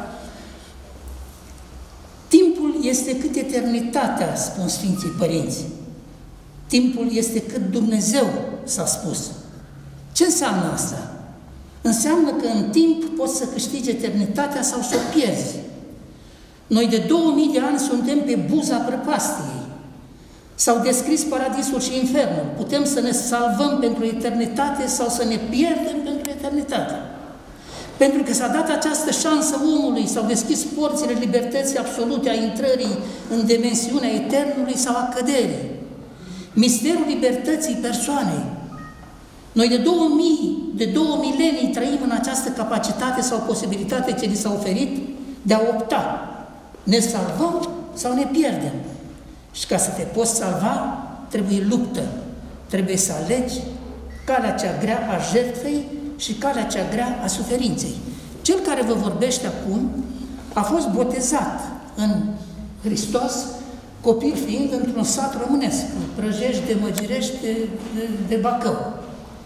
Timpul este cât eternitatea, spun Sfinții Părinți. Timpul este cât Dumnezeu, s-a spus. Ce înseamnă asta? Înseamnă că în timp poți să câștigi eternitatea sau să o pierzi. Noi de două mii de ani suntem pe buza prăpastiei. S-au descris paradisul și infernul. Putem să ne salvăm pentru eternitate sau să ne pierdem pentru eternitate. Pentru că s-a dat această șansă omului, s-au deschis porțile libertății absolute, a intrării în dimensiunea eternului sau a căderii. Misterul libertății persoanei. Noi de două mii, de două milenii trăim în această capacitate sau posibilitate ce ni s-a oferit de a opta. Ne salvăm sau ne pierdem. Și ca să te poți salva, trebuie luptă. Trebuie să alegi calea cea grea a jertfei și calea cea grea a suferinței. Cel care vă vorbește acum a fost botezat în Hristos, copil fiind într-un sat românesc, Prăjești de Măgirești de, de, de Bacău.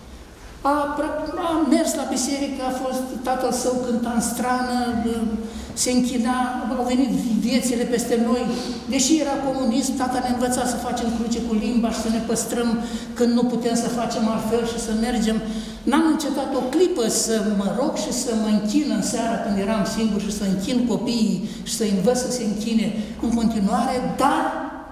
A, a mers la biserică, a fost, tatăl său cânta în strană, se închina, au venit viețile peste noi. Deși era comunism, tata ne învăța să facem cruce cu limba și să ne păstrăm când nu putem să facem altfel și să mergem. N-am încetat o clipă să mă rog și să mă închin în seara când eram singur și să închin copiii și să învăț să se închine în continuare, dar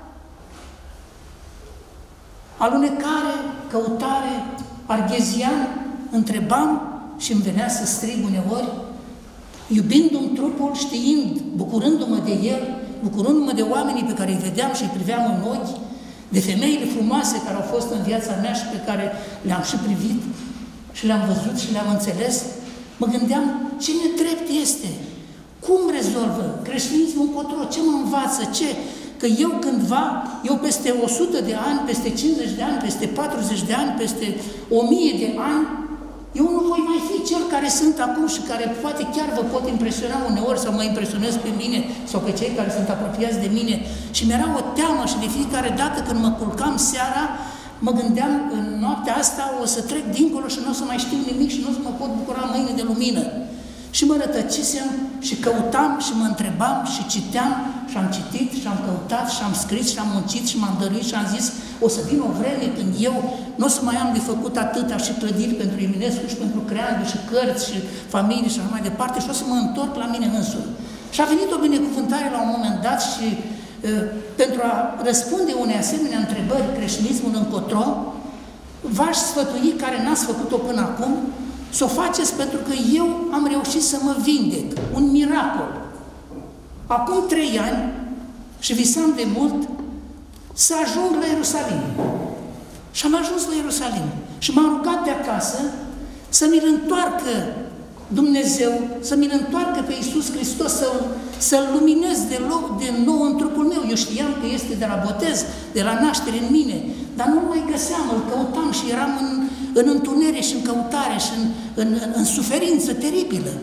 alunecare, căutare, arghezian, întrebam și îmi venea să strig uneori, iubindu-mi trupul, știind, bucurându-mă de el, bucurându-mă de oamenii pe care îi vedeam și îi priveam în ochi, de femeile frumoase care au fost în viața mea și pe care le-am și privit și le-am văzut și le-am înțeles, mă gândeam ce nedrept este, cum rezolvă creștinismul încotro, ce mă învață, ce? Că eu cândva, eu peste o sută de ani, peste cincizeci de ani, peste patruzeci de ani, peste o mie de ani, eu nu voi mai fi cel care sunt acum și care poate chiar vă pot impresiona uneori sau mă impresionez pe mine sau pe cei care sunt apropiați de mine. Și mi-era o teamă și de fiecare dată când mă culcam seara, mă gândeam în noaptea asta o să trec dincolo și nu o să mai știu nimic și nu o să mă pot bucura mâine de lumină. Și mă rătăcisem și căutam și mă întrebam și citeam și am citit și am căutat și am scris și am muncit și m-am dăruit și am zis o să vin o vreme când eu nu o să mai am de făcut atâta și clădiri pentru Eminescu și pentru Creangă și cărți și familii și așa mai departe și o să mă întorc la mine însumi. Și a venit o binecuvântare la un moment dat și uh, pentru a răspunde unei asemenea întrebări, creștinismul încotro, v-aș sfătui, care n-ați făcut-o până acum, să o faceți pentru că eu am reușit să mă vindec. Un miracol. Acum trei ani, și visam de mult, să ajung la Ierusalim. Și am ajuns la Ierusalim. Și m-am rugat de acasă să mi-l întoarcă Dumnezeu, să mi-l întoarcă pe Iisus Hristos, să-l să-l luminez de, loc, de nou în trupul meu. Eu știam că este de la botez, de la naștere în mine, dar nu mai găseam, îl căutam și eram în, în întuneric și în căutare și în, în, în, în suferință teribilă.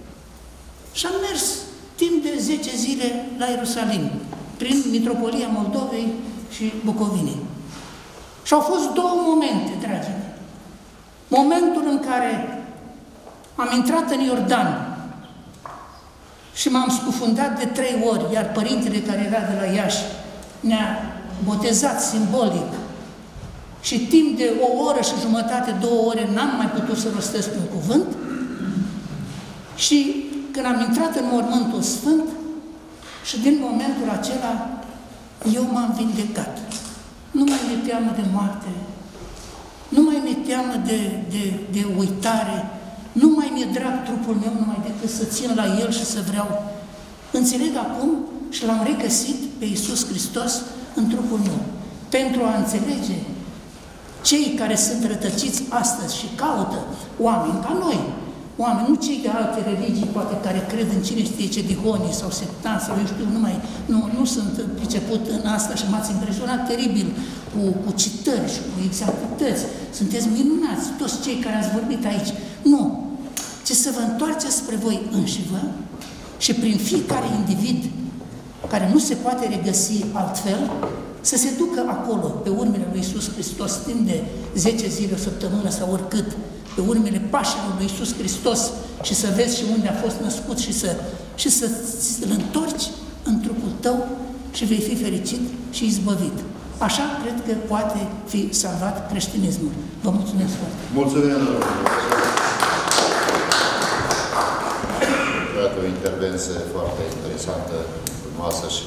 Și am mers timp de zece zile la Ierusalim, prin Mitropolia Moldovei și Bucovinei. Și au fost două momente, dragii mei. Momentul în care am intrat în Iordan și m-am scufundat de trei ori, iar părintele care era de la Iași ne-a botezat simbolic și timp de o oră și jumătate, două ore, n-am mai putut să rostesc un cuvânt. Și când am intrat în mormântul sfânt și din momentul acela eu m-am vindecat. Nu mai mi-e teamă de moarte, nu mai mi-e teamă de, de, de uitare, nu mai mi-e drag trupul meu numai decât să țin la el și să vreau. Înțeleg acum și l-am regăsit pe Iisus Hristos în trupul meu. Pentru a înțelege cei care sunt rătăciți astăzi și caută oameni ca noi, oameni, nu cei de alte religii, poate care cred în cine știe ce dihonii sau sectanți sau eu știu, nu, mai, nu, nu sunt priceput în asta și m-ați impresionat teribil cu, cu citări și cu exactități. Sunteți minunați, toți cei care ați vorbit aici. Nu, ci să vă întoarceți spre voi înșivă și prin fiecare individ care nu se poate regăsi altfel, să se ducă acolo, pe urmele lui Iisus Hristos, timp de zece zile, o săptămână sau oricât, pe urmele pașilor lui Iisus Hristos și să vezi și unde a fost născut și să și să îl întorci în trupul tău și vei fi fericit și izbăvit. Așa cred că poate fi salvat creștinismul. Vă mulțumesc foarte mult! Mulțumim! Iată o intervenție foarte interesantă, frumoasă și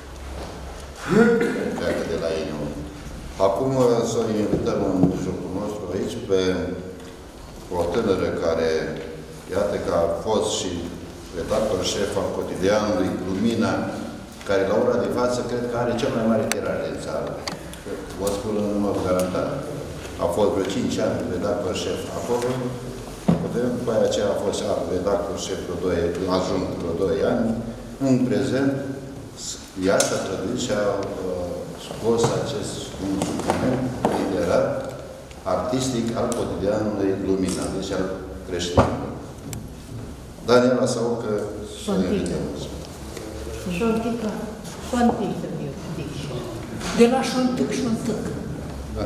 pleacă de la ei. Acum să invităm în jocul nostru aici pe o tânără care, iată că a fost și redactor șef al cotidianului Lumina, care la ora de față cred că are cel mai mare tiraj din țară. Vă spun în număr garantat. A fost vreo cinci ani redactor șef acolo. După aceea a fost redactor șef vreo doi, ajung vreo doi ani. În prezent, ea s-a traduit și a uh, scos acest un supliment literar artistic al cotidianului Lumina, deci al creștinilor. Daniela Saucă, să ne invităm. Șontică, șontică, de la șontic, șontic. Da.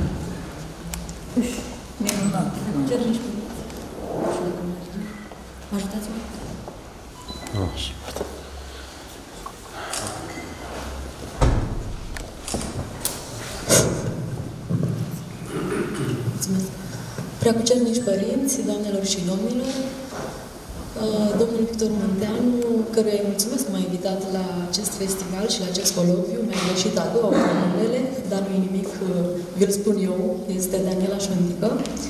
Minunat. Mă ajutați-mă? Așa. Preacucernici părinți, doamnelor și domnilor, domnul Victor Munteanu, căruia îi mulțumesc că m-a invitat la acest festival și la acest coloviu, mi-a greșit a doua oară numele, dar nu e nimic, vi-l spun eu, este Daniela Șundică.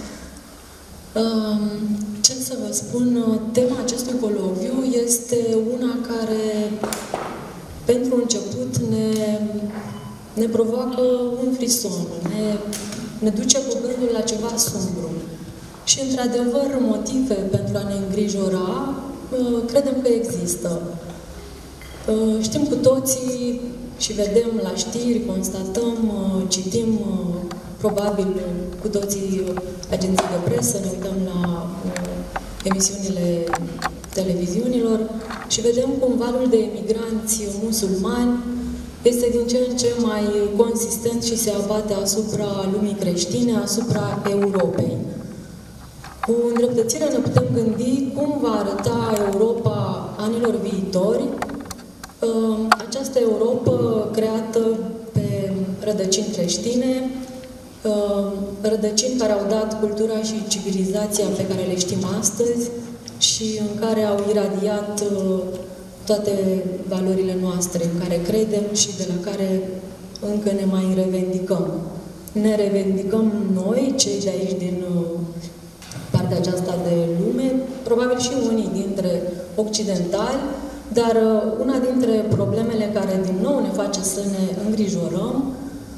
Ce să vă spun, tema acestui coloviu este una care, pentru început, ne, ne provoacă un frison, ne, ne duce cu gândul la ceva sumbru. Și, într-adevăr, motive pentru a ne îngrijora, credem că există. Știm cu toții și vedem la știri, constatăm, citim, probabil cu toții agenții de presă, ne uităm la emisiunile televiziunilor și vedem cum valul de emigranți musulmani este din ce în ce mai consistent și se abate asupra lumii creștine, asupra Europei. Cu îndreptățire ne putem gândi cum va arăta Europa anilor viitori, această Europa creată pe rădăcini creștine, rădăcini care au dat cultura și civilizația pe care le știm astăzi și în care au iradiat toate valorile noastre, în care credem și de la care încă ne mai revendicăm. Ne revendicăm noi, cei de aici din partea aceasta de lume, probabil și unii dintre occidentali, dar una dintre problemele care din nou ne face să ne îngrijorăm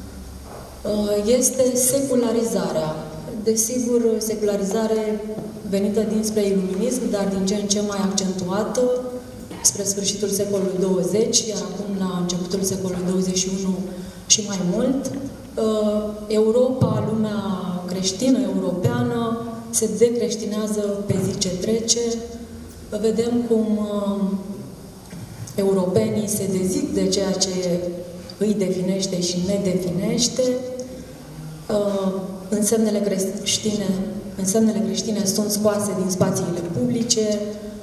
este secularizarea. Desigur, secularizare venită dinspre iluminism, dar din ce în ce mai accentuată spre sfârșitul secolului douăzeci, iar acum la începutul secolului douăzeci și unu și mai mult. Europa, lumea creștină, europeană, se decreștinează pe zi ce trece. Vedem cum europenii se dezic de ceea ce îi definește și ne definește. Însemnele creștine, însemnele creștine sunt scoase din spațiile publice,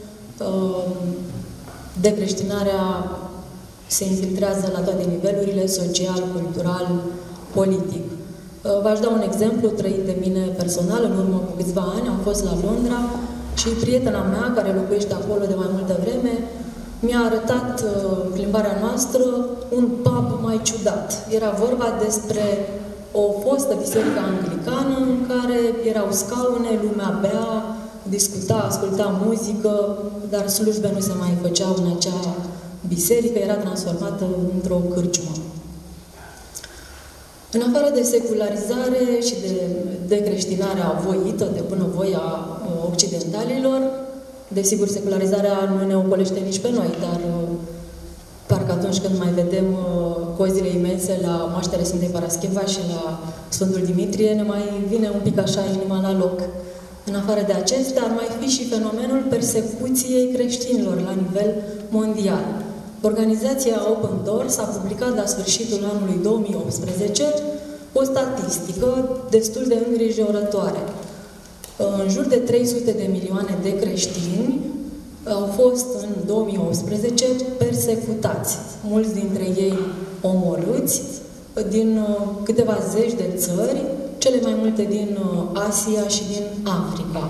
decreștinarea se infiltrează la toate nivelurile, social, cultural, politic. V-aș da un exemplu trăit de mine personal în urmă cu câțiva ani. Am fost la Londra și prietena mea, care locuiește acolo de mai multă vreme, mi-a arătat plimbarea noastră un pub mai ciudat. Era vorba despre o fostă biserică anglicană în care erau scaune, lumea bea, discuta, asculta muzică, dar slujbe nu se mai făceau în acea biserică, era transformată într-o cârciumă. În afară de secularizare și de decreștinarea voită, de bunăvoie a occidentalilor, desigur, secularizarea nu ne ocolește nici pe noi, dar parcă atunci când mai vedem cozile imense la moaștele Sfântei Parascheva și la Sfântul Dimitrie, ne mai vine un pic așa inima la loc. În afară de acestea, ar mai fi și fenomenul persecuției creștinilor la nivel mondial. Organizația Open Doors a publicat la sfârșitul anului două mii optsprezece o statistică destul de îngrijorătoare. În jur de trei sute de milioane de creștini au fost în două mii optsprezece persecutați, mulți dintre ei omorâți, din câteva zeci de țări, cele mai multe din Asia și din Africa.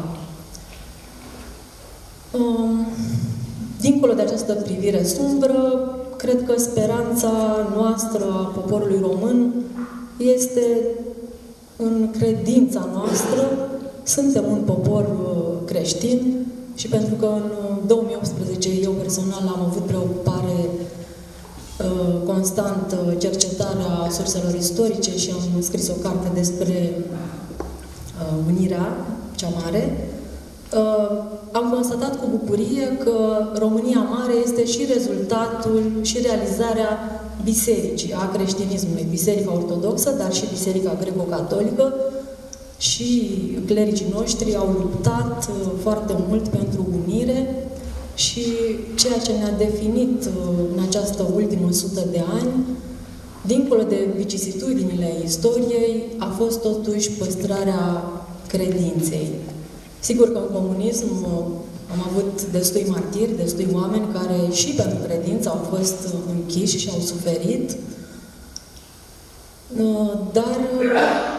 Dincolo de această privire sumbră, cred că speranța noastră a poporului român este în credința noastră. Suntem un popor creștin și pentru că în două mii optsprezece eu personal am avut preocupare constant cercetarea surselor istorice și am scris o carte despre Unirea cea Mare, am constatat cu bucurie că România Mare este și rezultatul și realizarea bisericii, a creștinismului, Biserica Ortodoxă, dar și Biserica Greco-Catolică, și clericii noștri au luptat foarte mult pentru unire și ceea ce ne-a definit în această ultimă sută de ani, dincolo de vicisitudinile istoriei, a fost totuși păstrarea credinței. Sigur că în comunism am avut destui martiri, destui oameni care și pentru credință au fost închiși și au suferit, dar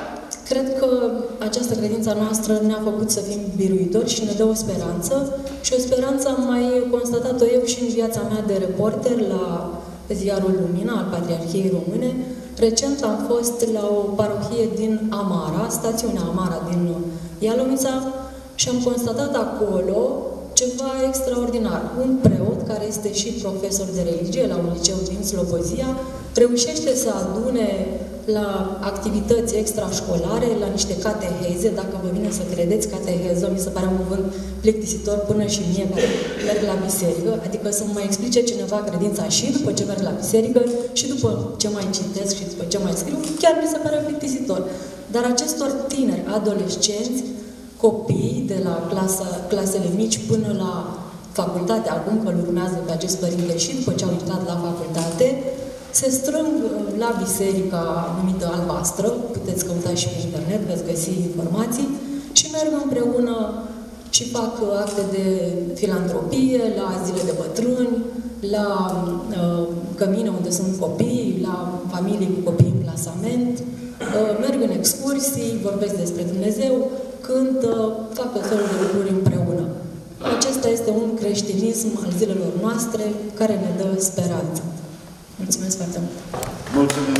Cred că această credință noastră ne-a făcut să fim biruitori și ne dă o speranță. Și o speranță am mai constatat-o eu și în viața mea de reporter la ziarul Lumina al Patriarhiei Române. Recent am fost la o parohie din Amara, stațiunea Amara din Ialomița, și am constatat acolo ceva extraordinar. Un preot, care este și profesor de religie la un liceu din Slobozia, reușește să adune la activități extrașcolare, la niște cateheze, dacă vă vine să credeți, cateheză, mi se pare un cuvânt plictisitor până și mie care merg la biserică, adică să mă explice cineva credința și după ce merg la biserică, și după ce mai citesc și după ce mai scriu, chiar mi se pare plictisitor. Dar acestor tineri, adolescenți, copii de la clasa, clasele mici până la facultate, acum că îl urmează pe acest părinte și după ce au intrat la facultate, se strâng la biserica numită Albastră, puteți căuta și pe internet, veți găsi informații, și merg împreună și fac acte de filantropie la zile de bătrâni, la uh, cămine unde sunt copii, la familii cu copii în plasament, uh, merg în excursii, vorbesc despre Dumnezeu, cântă, fac tot felul de lucruri împreună. Acesta este un creștinism al zilelor noastre care ne dă speranță. Mulțumesc foarte mult! Mulțumim!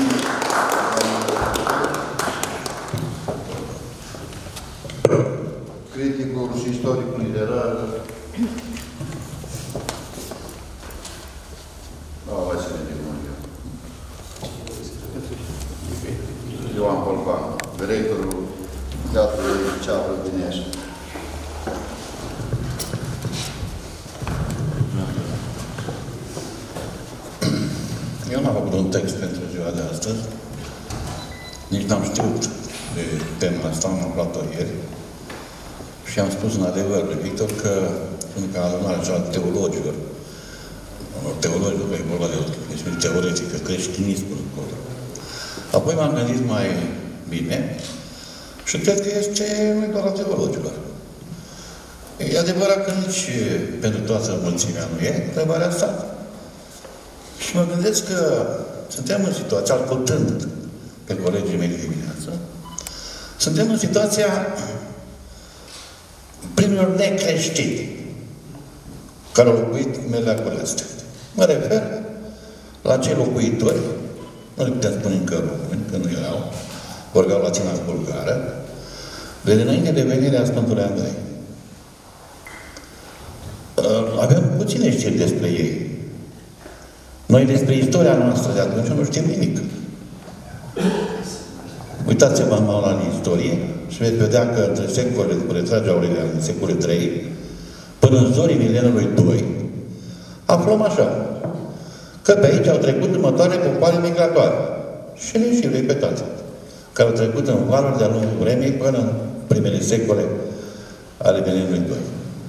Criticul și istoricul literar Vasile Dimonio. Ioan Polpan, directorul Teatrului Ceapră din Ești. Eu n-am făcut un text pentru ziua de astăzi. Nici n-am știut de tema asta, am aflat-o ieri. Și am spus în adevăr lui Victor că sunt ca adunare cea teologilor. Teologilor, că e vorba de o teoretică, creștinismul acolo. Apoi m-am gândit mai bine și cred că este nu doar a teologilor. E adevărat că nici pentru toată mulțimea nu e întrebarea asta. Și mă gândesc că suntem în situația, ascultând pe colegii mei de dimineață, suntem în situația primilor necreștini care au locuit în Meleacul astea. Mă refer la cei locuitori, nu le putem spune încă români, că nu erau, vorbeau latina bulgară, de dinainte de venirea Sfântului Andrei. Avem puține știri despre ei. Noi despre istoria noastră de atunci nu știm nimic. Uitați-vă mai la istorie și veți vedea că între secolele după retragerea Aurelian, în secolul trei, până în zorii mileniului doi, aflăm așa, că pe aici au trecut următoare popoare migratoare. Și le și repetate, care au trecut în valuri de-a lungul vremii până în primele secole ale mileniului doi.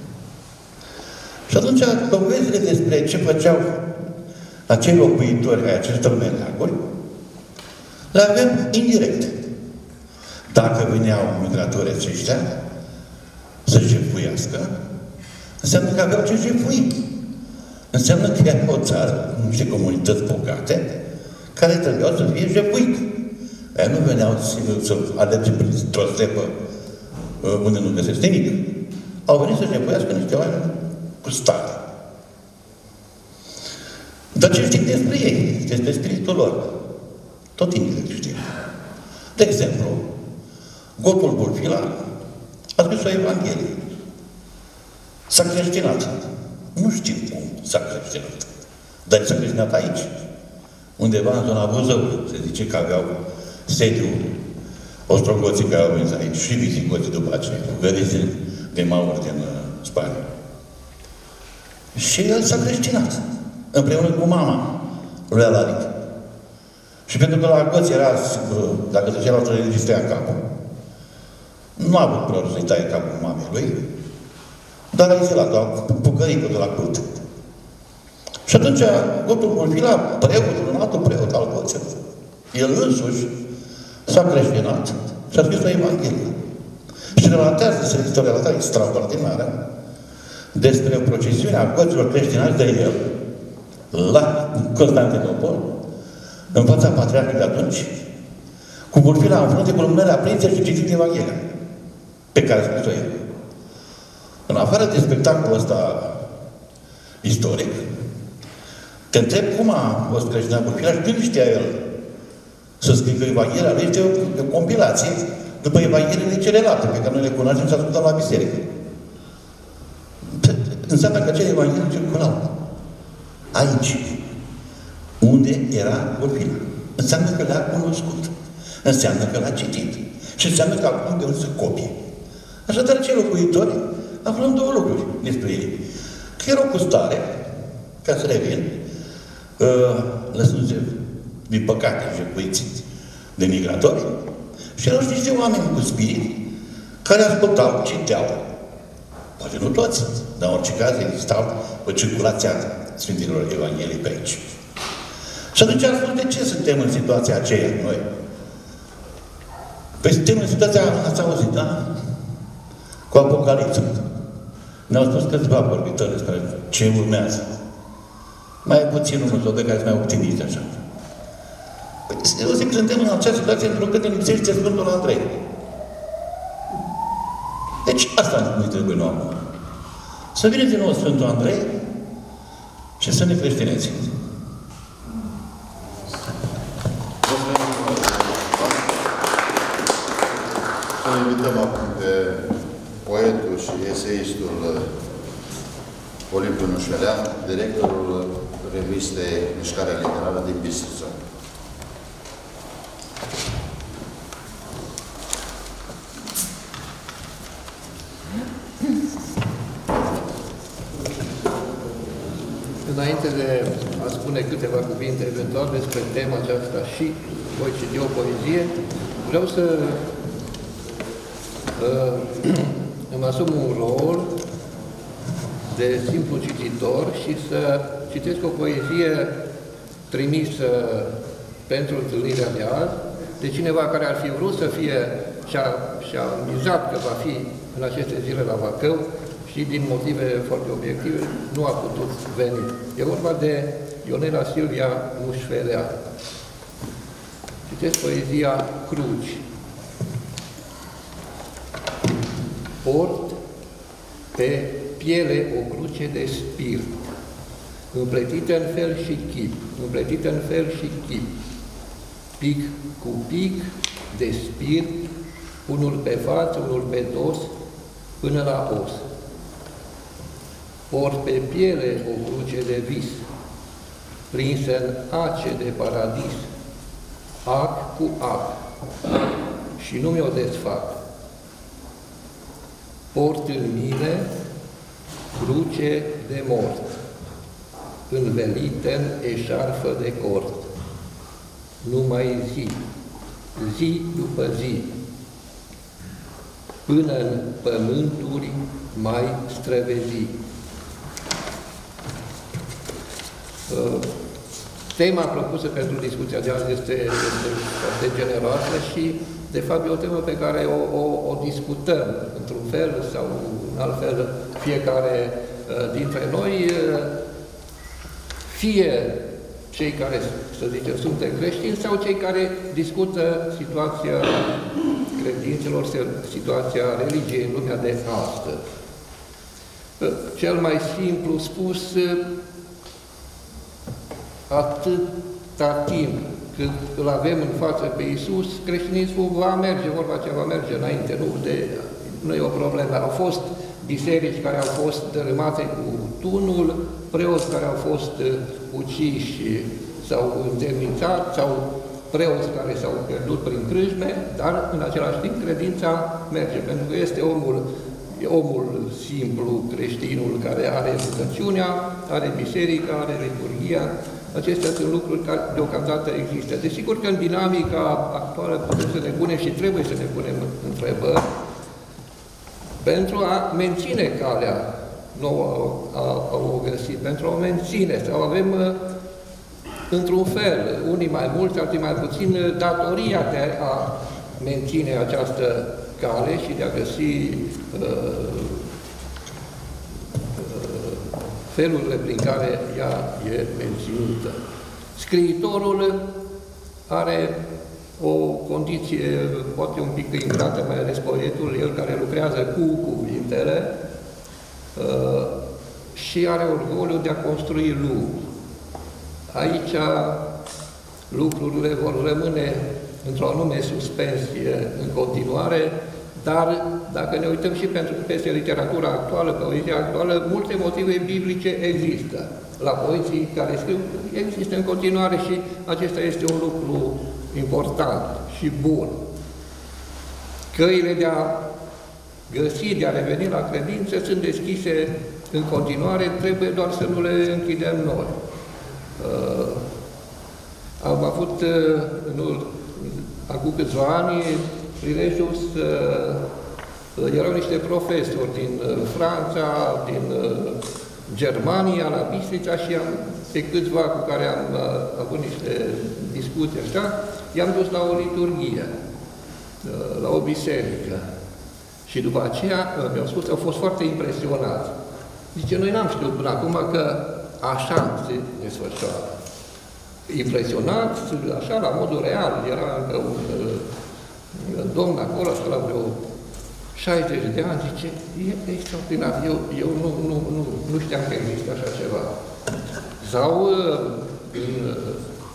Și atunci, dovezile despre ce făceau acei locuitori ai acestor meleaguri, le avem indirect. Dacă veneau migratori aceștia să jefuiască, înseamnă că aveau ce jefui. Înseamnă că era o țară, niște comunități bogate, care trebuiau să fie jefuite. Aia nu veneau să alerge printr-o stepă unde nu găsesc nimic. Au venit să jefuiască niște oameni cu stare. Dar ce știm despre ei? Despre spiritul lor. Tot indirect știm. De exemplu, Gotul Bulfila a scris o Evanghelie. S-a creștinat. Nu știm cum s-a creștinat. Dar s-a creștinat aici. Undeva în zona Buzăului. Se zice că aveau sediu ostrogoții care au venit aici și visigoții după aceea. Găriți de mauri din uh, Spania. Și el s-a creștinat. Împreună cu mama lui Alaric. Și pentru că la goți era, dacă trecea la o religie, stăia capul. Nu a avut preot să-i taie capul mamei lui, dar a exilat, a bucărică de la curte. Și atunci, Gotul Bulfila, preotul, un altul preot al goților, el însuși s-a creștinat și a scris o Evanghelie. Și relatează, se este o relatare extraordinară despre procesiunea goților creștinați de el la Constantinopol, în fața patriarhului de atunci, cu Vulfila în frunte, cu lumânări aprinse și citit Evanghelia, pe care a scris-o el. În afară de spectacolul ăsta istoric, te întreb cum a fost creștinat Vulfila și când știa el să scrie Evanghelia lui, este o, o compilație după Evangheliile celelalte pe care noi le cunoaștem și ascultăm la biserică. Înseamnă că acele Evanghelii circulau aici, unde era Vulfila. Înseamnă că le-a cunoscut. Înseamnă că l-a citit. Și înseamnă că acum de unde să copie. Așadar, cei locuitori aflăm două lucruri despre ei. Că erau cu stare, ca să revin, uh, lăsându-se, din păcate, jefuiți de migratori, și erau și niște oameni cu spirit care ascultau, citeau. Poate nu toți, dar în orice caz existau o circulație a Sfinților Evangheliei pe aici. Și atunci am spus, de ce suntem în situația aceea noi? Păi suntem în situația, ați auzit, da? Cu Apocalipsa. Ne-au spus câțiva vorbitori despre ce urmează. Mai puțin unul sau de care sunt mai optimiști așa. Păi, eu zic că suntem în această situație pentru că ne lipsește Sfântul Andrei. Deci asta ne trebuie nouă acum. Să vină din nou Sfântul Andrei și să ne creștineze. Să invităm acum pe poetul și eseistul Olimpiu Nușelean, directorul revistei Mișcarea Literară din Bistrița. Înainte de a spune câteva cuvinte eventual despre tema aceasta și voi citi o poezie, vreau să uh, îmi asum un rol de simplu cititor și să citesc o poezie trimisă pentru întâlnirea de azi, de cineva care ar fi vrut să fie și-a și-a mizat că va fi în aceste zile la Bacău, și din motive foarte obiective nu a putut veni. E vorba de Ionela Silvia Mușfelea. Citesc poezia Cruci. Port pe piele o cruce de spirit, împletită în fel și chip, împletită în fel și chip, pic cu pic de spirit, unul pe față, unul pe dos, până la os. Port pe piele o cruce de vis, prinsă în ace de paradis, ac cu ac, și nu mi-o desfac. Port în mine cruce de mort, învelită în eșarfă de cort, numai zi, zi după zi, până în pământuri mai străvezi. Tema propusă pentru discuția de azi este, este foarte generoasă și, de fapt, e o temă pe care o, o, o discutăm într-un fel sau în alt fel fiecare dintre noi, fie cei care, să zicem, suntem creștini sau cei care discută situația credințelor, situația religiei în lumea de astăzi. Cel mai simplu spus, atâta timp cât îl avem în față pe Iisus, creștinismul va merge, vorba ce va merge înainte, nu, de, nu e o problemă. Au fost biserici care au fost dărâmate cu tunul, preoți care au fost uciși sau întemnițați, sau preoți care s-au pierdut prin crâșme, dar în același timp credința merge, pentru că este omul, omul simplu, creștinul, care are rugăciunea, are biserica, are liturghia. Acestea sunt lucruri care deocamdată există. Desigur că în dinamica actuală putem să ne punem și trebuie să ne punem întrebări pentru a menține calea nouă, a, a o găsi, pentru a o menține, sau avem într-un fel, unii mai mulți, alții mai puțin, datoria de a menține această cale și de a găsi uh, felurile prin care ea e menținută. Scriitorul are o condiție poate un pic ingrată, mai ales poetul, el care lucrează cu cuvintele uh, și are orgoliu de a construi lucruri. Aici lucrurile vor rămâne într-o anume suspensie în continuare, dar dacă ne uităm și pentru, peste literatura actuală, poezia actuală, multe motive biblice există. La poeții care scriu există în continuare și acesta este un lucru important și bun. Căile de a găsi, de a reveni la credință sunt deschise în continuare, trebuie doar să nu le închidem noi. Uh, am avut uh, nu, acum câțiva ani prilejul să uh, erau niște profesori din uh, Franța, din uh, Germania, la Bistrița și am, pe câțiva cu care am uh, avut niște discuții așa, i-am dus la o liturghie, uh, la o biserică. Și după aceea uh, mi-au spus, au fost foarte impresionați. Zice, noi n-am știut până acum că așa se desfășoară. Impresionat, așa, la modul real, era încă un uh, domn acolo, așa, la vreo șaizeci de ani, zice, e extraordinar, eu, eu nu, nu, nu, nu știam că există așa ceva. Sau uh, în uh,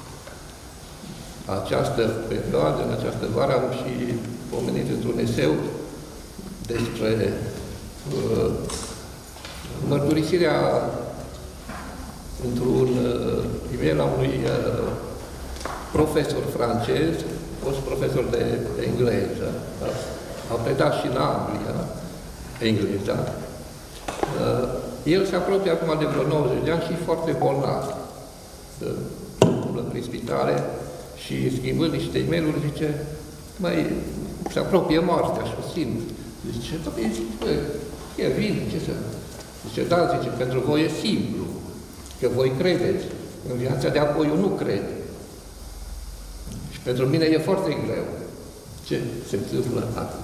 această perioadă, în această vară, am și pomenit într-un eseu despre uh, mărturisirea într-un uh, e-mail a unui uh, profesor francez, fost profesor de engleză, da? A predat și în Anglia engleza. Uh, el se apropie acum de vreo nouăzeci de ani și foarte bolnav. Umblă prin spitale și schimbând niște e-mail-uri zice, mai se apropie moartea, așa simt. Zice, zice, zice, e vin, ce să... Zice, da, zice, pentru voi e simplu, că voi credeți. În viața de apoi eu nu cred. Și pentru mine e foarte greu. Ce se întâmplă acum?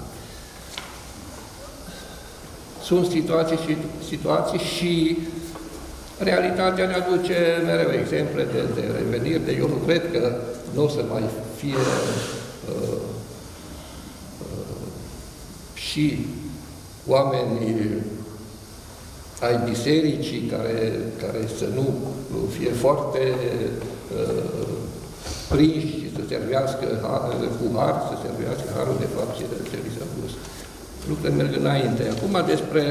Sunt situații și situații și realitatea ne aduce mereu exemple de, de reveniri, de eu nu cred că nu o să mai fie uh, uh, și oameni ai bisericii care, care să nu fie foarte uh, prinși și să servească cu har, să servească harul, de fapt, ce de li s-a pus. Lucrurile merg înainte. Acum despre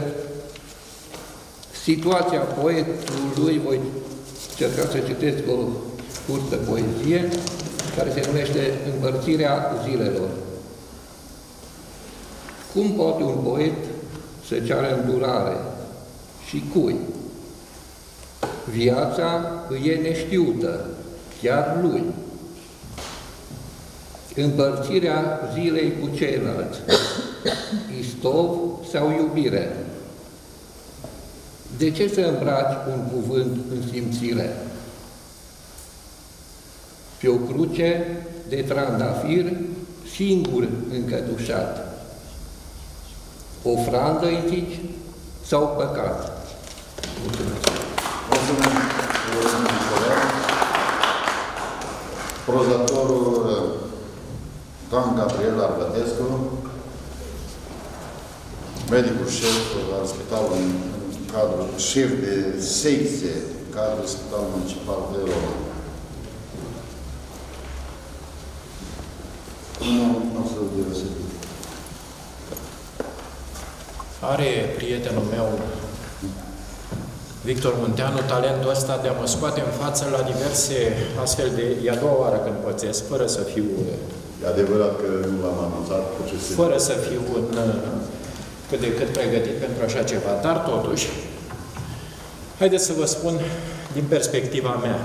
situația poetului, voi încerca să citesc o scurtă poezie care se numește Împărțirea zilelor. Cum poate un poet să ceară îndurare? Și cui? Viața îi e neștiută, chiar lui. Împărțirea zilei cu ceilalți, istov sau iubire. De ce să îmbraci un cuvânt în simțire? Pe o cruce de trandafir singur încătușat. Ofrandă îi zici sau păcat? Mulțumesc! Mulțumesc! Prozatorul Dan Gabriel Arbătescu, medicul șef al spitalului în cadrul, șef de secție în cadrul Spitalului Municipal de Roma. Nu o să deosebit. Are prietenul meu, Victor Munteanu, talentul ăsta de a mă scoate în față la diverse astfel de... E a doua oară când pățesc, fără să fiu... E adevărat că nu l-am anunțat cu ce se... Fără să fiu în, cât de cât pregătit pentru așa ceva. Dar totuși, haideți să vă spun din perspectiva mea.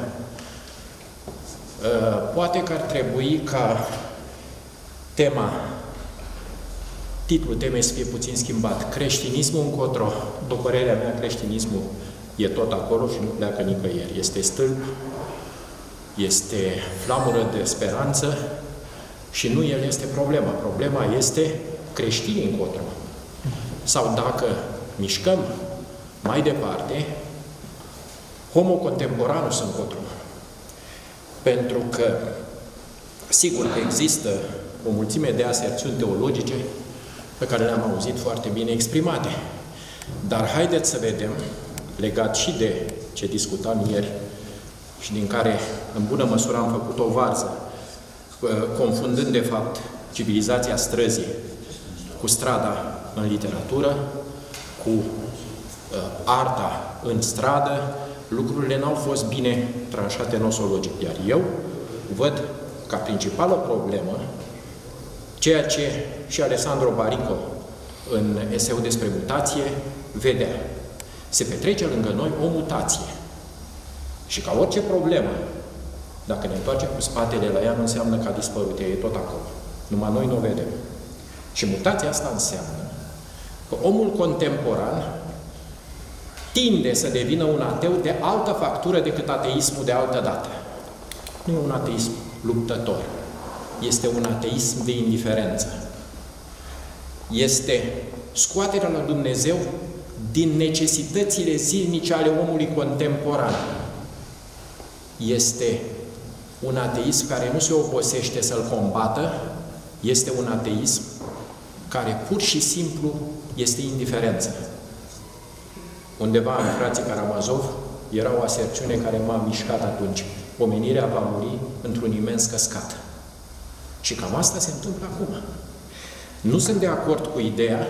Poate că ar trebui ca tema, titlul temei să fie puțin schimbat. Creștinismul încotro. După părerea mea, creștinismul e tot acolo și nu pleacă nicăieri. Este stâlp, este flamură de speranță și nu el este problema. Problema este creștinii încotro. Sau dacă mișcăm mai departe, homo contemporanus încotro. Pentru că Sigur că există o mulțime de aserțiuni teologice pe care le-am auzit foarte bine exprimate. Dar haideți să vedem, legat și de ce discutam ieri și din care în bună măsură am făcut o varză, confundând de fapt civilizația străzii cu strada în literatură, cu uh, arta în stradă, lucrurile n-au fost bine tranșate nosologic. Iar eu văd ca principală problemă ceea ce și Alessandro Barico în eseul despre mutație vedea. Se petrece lângă noi o mutație. Și ca orice problemă, dacă ne întoarcem cu spatele la ea, nu înseamnă că a dispărut, ea e tot acolo. Numai noi nu o vedem. Și mutația asta înseamnă că omul contemporan tinde să devină un ateu de altă factură decât ateismul de altă dată. Nu e un ateism luptător. Este un ateism de indiferență. Este scoaterea la Dumnezeu din necesitățile zilnice ale omului contemporan. Este un ateism care nu se obosește să-l combată, este un ateism care pur și simplu este indiferență. Undeva în frații Karamazov era o aserțiune care m-a mișcat atunci. Omenirea va muri într-un imens căscat. Și cam asta se întâmplă acum. Nu sunt de acord cu ideea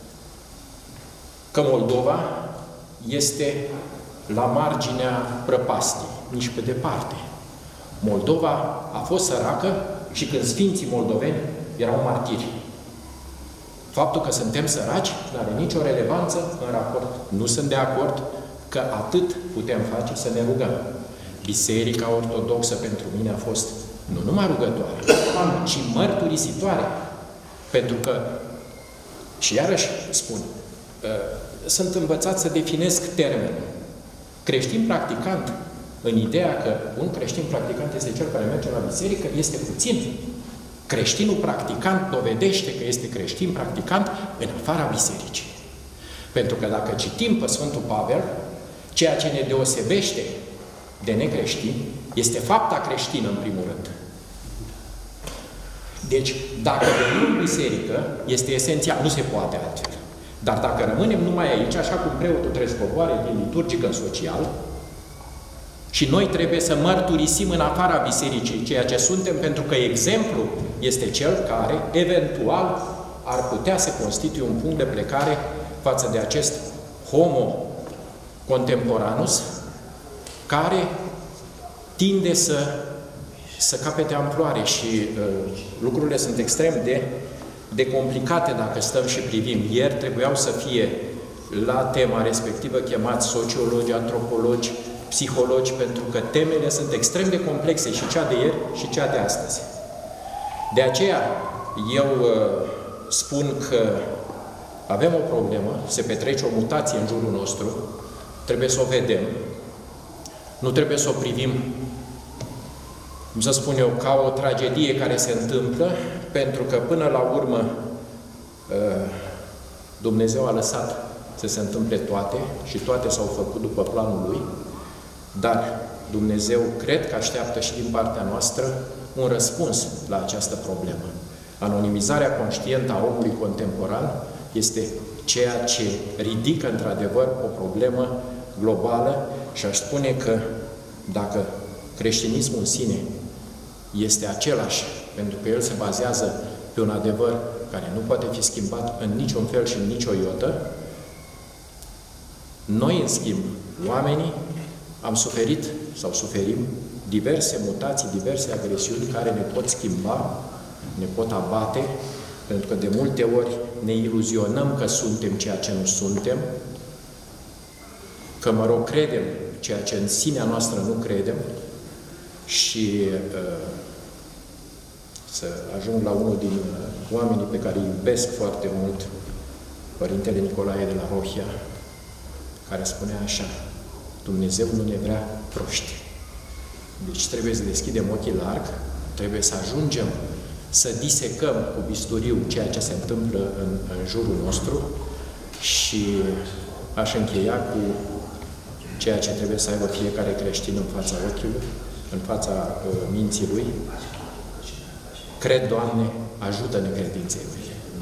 că Moldova este la marginea prăpastii, nici pe departe. Moldova a fost săracă și când sfinții moldoveni erau martiri. Faptul că suntem săraci nu are nicio relevanță în raport. Nu sunt de acord că atât putem face să ne rugăm. Biserica Ortodoxă pentru mine a fost nu numai rugătoare, ci mărturisitoare. Pentru că, și iarăși spun, sunt învățat să definesc termenul. Creștin practicant, în ideea că un creștin practicant este cel care merge la biserică, este puțin. Creștinul practicant dovedește că este creștin practicant în afara bisericii. Pentru că dacă citim pe Sfântul Pavel, ceea ce ne deosebește de necreștini este fapta creștină, în primul rând. Deci, dacă venim în biserică, este esențial, nu se poate altfel. Dar dacă rămânem numai aici, așa cum preotul trebuie să coboare din liturgic în social, și noi trebuie să mărturisim în afara bisericii ceea ce suntem, pentru că exemplu este cel care, eventual, ar putea să constituie un punct de plecare față de acest homo contemporanus, care tinde să, să capete amploare și uh, lucrurile sunt extrem de, de complicate dacă stăm și privim. Ieri trebuiau să fie la tema respectivă chemați sociologi, antropologi, psihologi, pentru că temele sunt extrem de complexe, și cea de ieri și cea de astăzi. De aceea, eu uh, spun că avem o problemă, se petrece o mutație în jurul nostru, trebuie să o vedem, nu trebuie să o privim, cum să spun eu, ca o tragedie care se întâmplă, pentru că până la urmă uh, Dumnezeu a lăsat să se întâmple toate și toate s-au făcut după planul Lui. Dar Dumnezeu cred că așteaptă și din partea noastră un răspuns la această problemă. Anonimizarea conștientă a omului contemporan este ceea ce ridică într-adevăr o problemă globală și aș spune că dacă creștinismul în sine este același, pentru că el se bazează pe un adevăr care nu poate fi schimbat în niciun fel și în nicio iotă, noi, în schimb, oamenii, am suferit sau suferim diverse mutații, diverse agresiuni care ne pot schimba, ne pot abate, pentru că de multe ori ne iluzionăm că suntem ceea ce nu suntem, că, mă rog, credem ceea ce în sinea noastră nu credem și uh, să ajung la unul din uh, oamenii pe care îi iubesc foarte mult, Părintele Nicolae de la Rohia, care spunea așa: Dumnezeu nu ne vrea proști. Deci trebuie să deschidem ochii larg, trebuie să ajungem să disecăm cu bisturiu ceea ce se întâmplă în, în jurul nostru și aș încheia cu ceea ce trebuie să aibă fiecare creștin în fața ochiului, în fața uh, minții lui, Cred, Doamne, ajută-ne credinței Lui.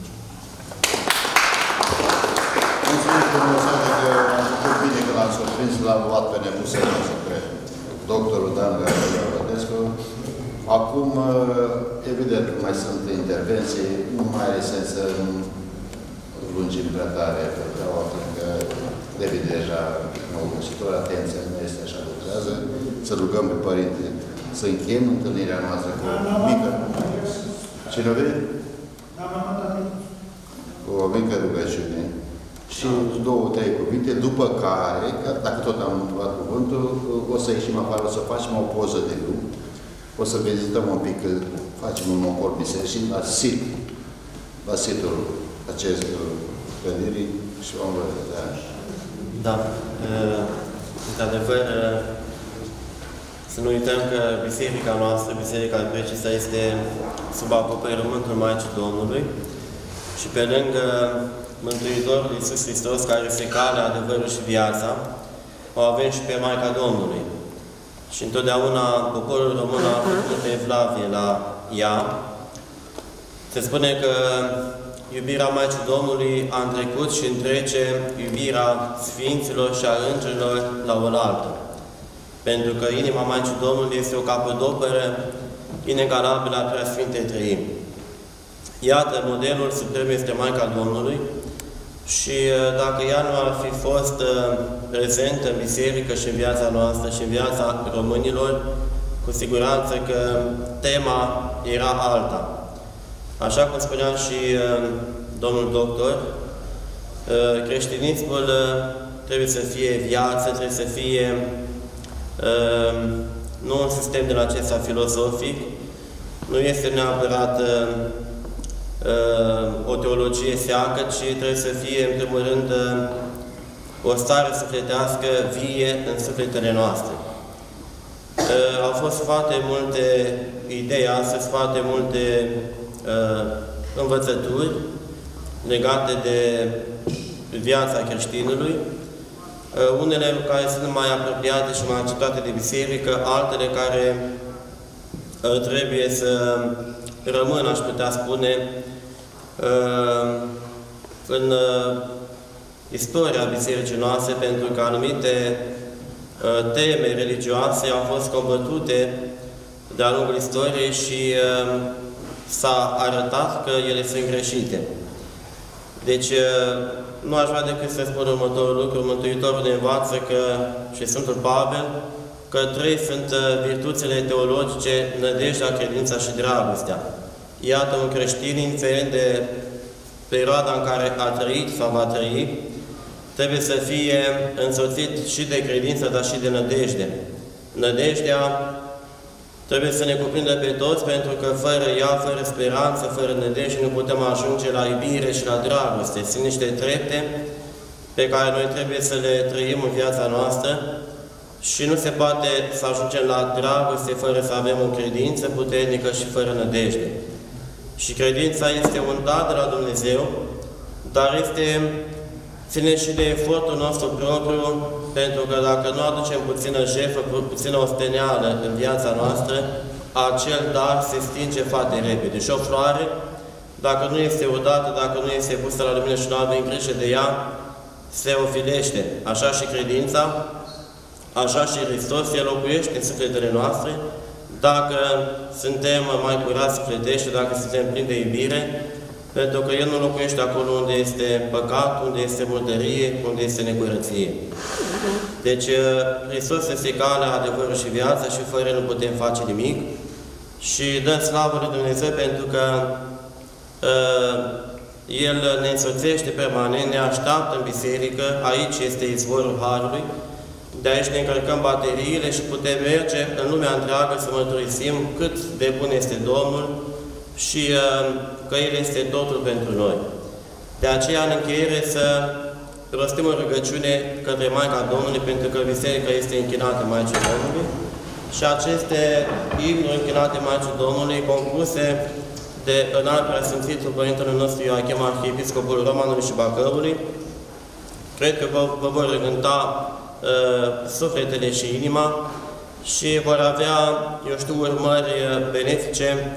Mulțumesc frumos, că am făcut bine că l-am surprins, l-am luat pe nebusă, pe doctorul Dan Rădescu. Acum, evident, mai sunt intervenții, nu mai are sens să lungim prea tare, că devine deja obositor, atenția nu este așa lucrează. Să rugăm pe Părinte să încheiem întâlnirea noastră cu o mică... Cine vede? Cu o mică rugăciune. Și două, trei cuvinte, după care, că dacă tot am luat cuvântul, o să ieșim afară, o să facem o poză de grup, o să vizităm un pic, facem un ocol bisericii la sit, la situl acestui clădirii și vom vedea. Da. Într-adevăr, să nu uităm că biserica noastră, Biserica Precisa, este sub acoperământul Maicii Domnului și pe lângă Mântuitorul Iisus Hristos, care este calea, adevărul și viața, o avem și pe Maica Domnului. Și întotdeauna poporul român a făcut evlavie la ea. Se spune că iubirea Maicii Domnului a întrecut și întrece iubirea Sfinților și a Îngerilor la oaltă. Pentru că inima Maicii Domnului este o capodoperă inegalabilă a Preasfintei Trăimi. Iată, modelul suprem este Maica Domnului și dacă ea nu ar fi fost prezentă în biserică și în viața noastră și în viața românilor, cu siguranță că tema era alta. Așa cum spunea și domnul doctor, creștinismul trebuie să fie viață, trebuie să fie nu un sistem din acesta filozofic, nu este neapărat o teologie seacă, ci trebuie să fie, în primul rând, o stare sufletească vie în sufletele noastre. Au fost foarte multe idei astăzi, foarte multe învățături legate de viața creștinului, unele care sunt mai apropiate și mai acceptate de biserică, altele care trebuie să rămână, aș putea spune, în istoria bisericii noastre, pentru că anumite teme religioase au fost combătute de-a lungul istoriei și s-a arătat că ele sunt greșite. Deci, nu aș vrea decât să spun următorul lucru. Mântuitorul ne învață că, și Sfântul Pavel, că trei sunt virtuțile teologice: nădejdea, credința și dragostea. Iată, un creștin, indiferent de perioada în care a trăit sau va trăi, trebuie să fie însoțit și de credință, dar și de nădejde. Nădejdea trebuie să ne cuprindă pe toți, pentru că fără ea, fără speranță, fără nădejde, nu putem ajunge la iubire și la dragoste. Sunt niște trepte pe care noi trebuie să le trăim în viața noastră și nu se poate să ajungem la dragoste fără să avem o credință puternică și fără nădejde. Și credința este un dat de la Dumnezeu, dar este ține și de efortul nostru propriu, pentru că dacă nu aducem puțină jertfă, puțină osteneală în viața noastră, acel dar se stinge foarte repede. Și o floare, dacă nu este odată, dacă nu este pusă la lumină și nu avem grijă de ea, se ofilește. Așa și credința, așa și Hristos, El locuiește în sufletele noastre, dacă suntem mai curați sufletești, dacă suntem plini de iubire, pentru că El nu locuiește acolo unde este păcat, unde este murdărie, unde este necurăție. Deci, Hristos este calea, adevărul și viața și fără El nu putem face nimic. Și dăm slavă lui Dumnezeu pentru că uh, El ne însoțește permanent, ne așteaptă în biserică, aici este izvorul Harului. De aici ne încărcăm bateriile și putem merge în lumea întreagă să mărturisim cât de bun este Domnul și uh, că El este totul pentru noi. De aceea, în încheiere, să rostim o rugăciune către Maica Domnului, pentru că biserica este închinată Maicii Domnului și aceste imnuri închinate Maicii Domnului, compuse de înalt preasfințitul Părintele nostru Ioachim, Arhiepiscopul Romanului și Bacăului, cred că vă, vă vor regânta uh, sufletele și inima și vor avea, eu știu, urmări benefice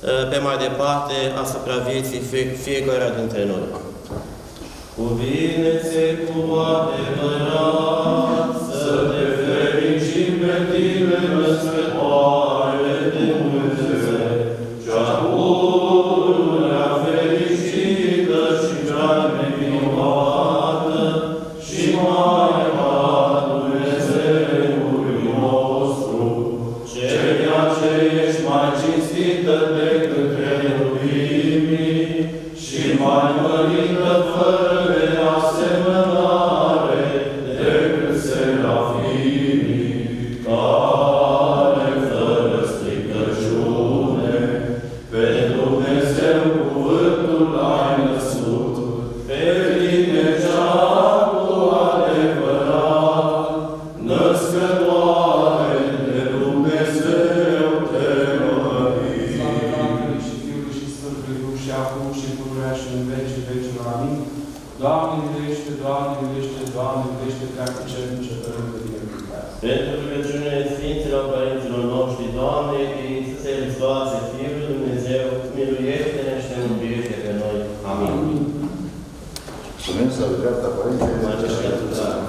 pe mai departe asupra vieții fie, fiecare dintre noi. Cuvine-ți cu adevărat să te fericim pe tine, născătoare de Dumnezeu, cea pururea fericită și cea nevinovată și Maica Dumnezeului nostru, ceea ce ești mai cinstită decât cherubimii și mai mărită fără de asemănare decât serafimii, care fără stricăciune pe Dumnezeu cuvântul ai născut, pe tine cea cu adevărat, născătoare de Dumnezeu te mărim. Tatălui și Fiului și Sfântului Duh și acum și pururea și în vecii vecilor. Amin. Doamne miluiește, Doamne miluiește, Doamne miluiește, treacă cernice, Părinte din Dumnezeu. Pentru rugăciunile Sfinților Părinților noștri, Doamne, Iisuse Hristoase, Fiul lui Dumnezeu, miluiește-ne și ne mântuiește pe noi. Amin. Mulțumim să-L dreapta Părinte. Mai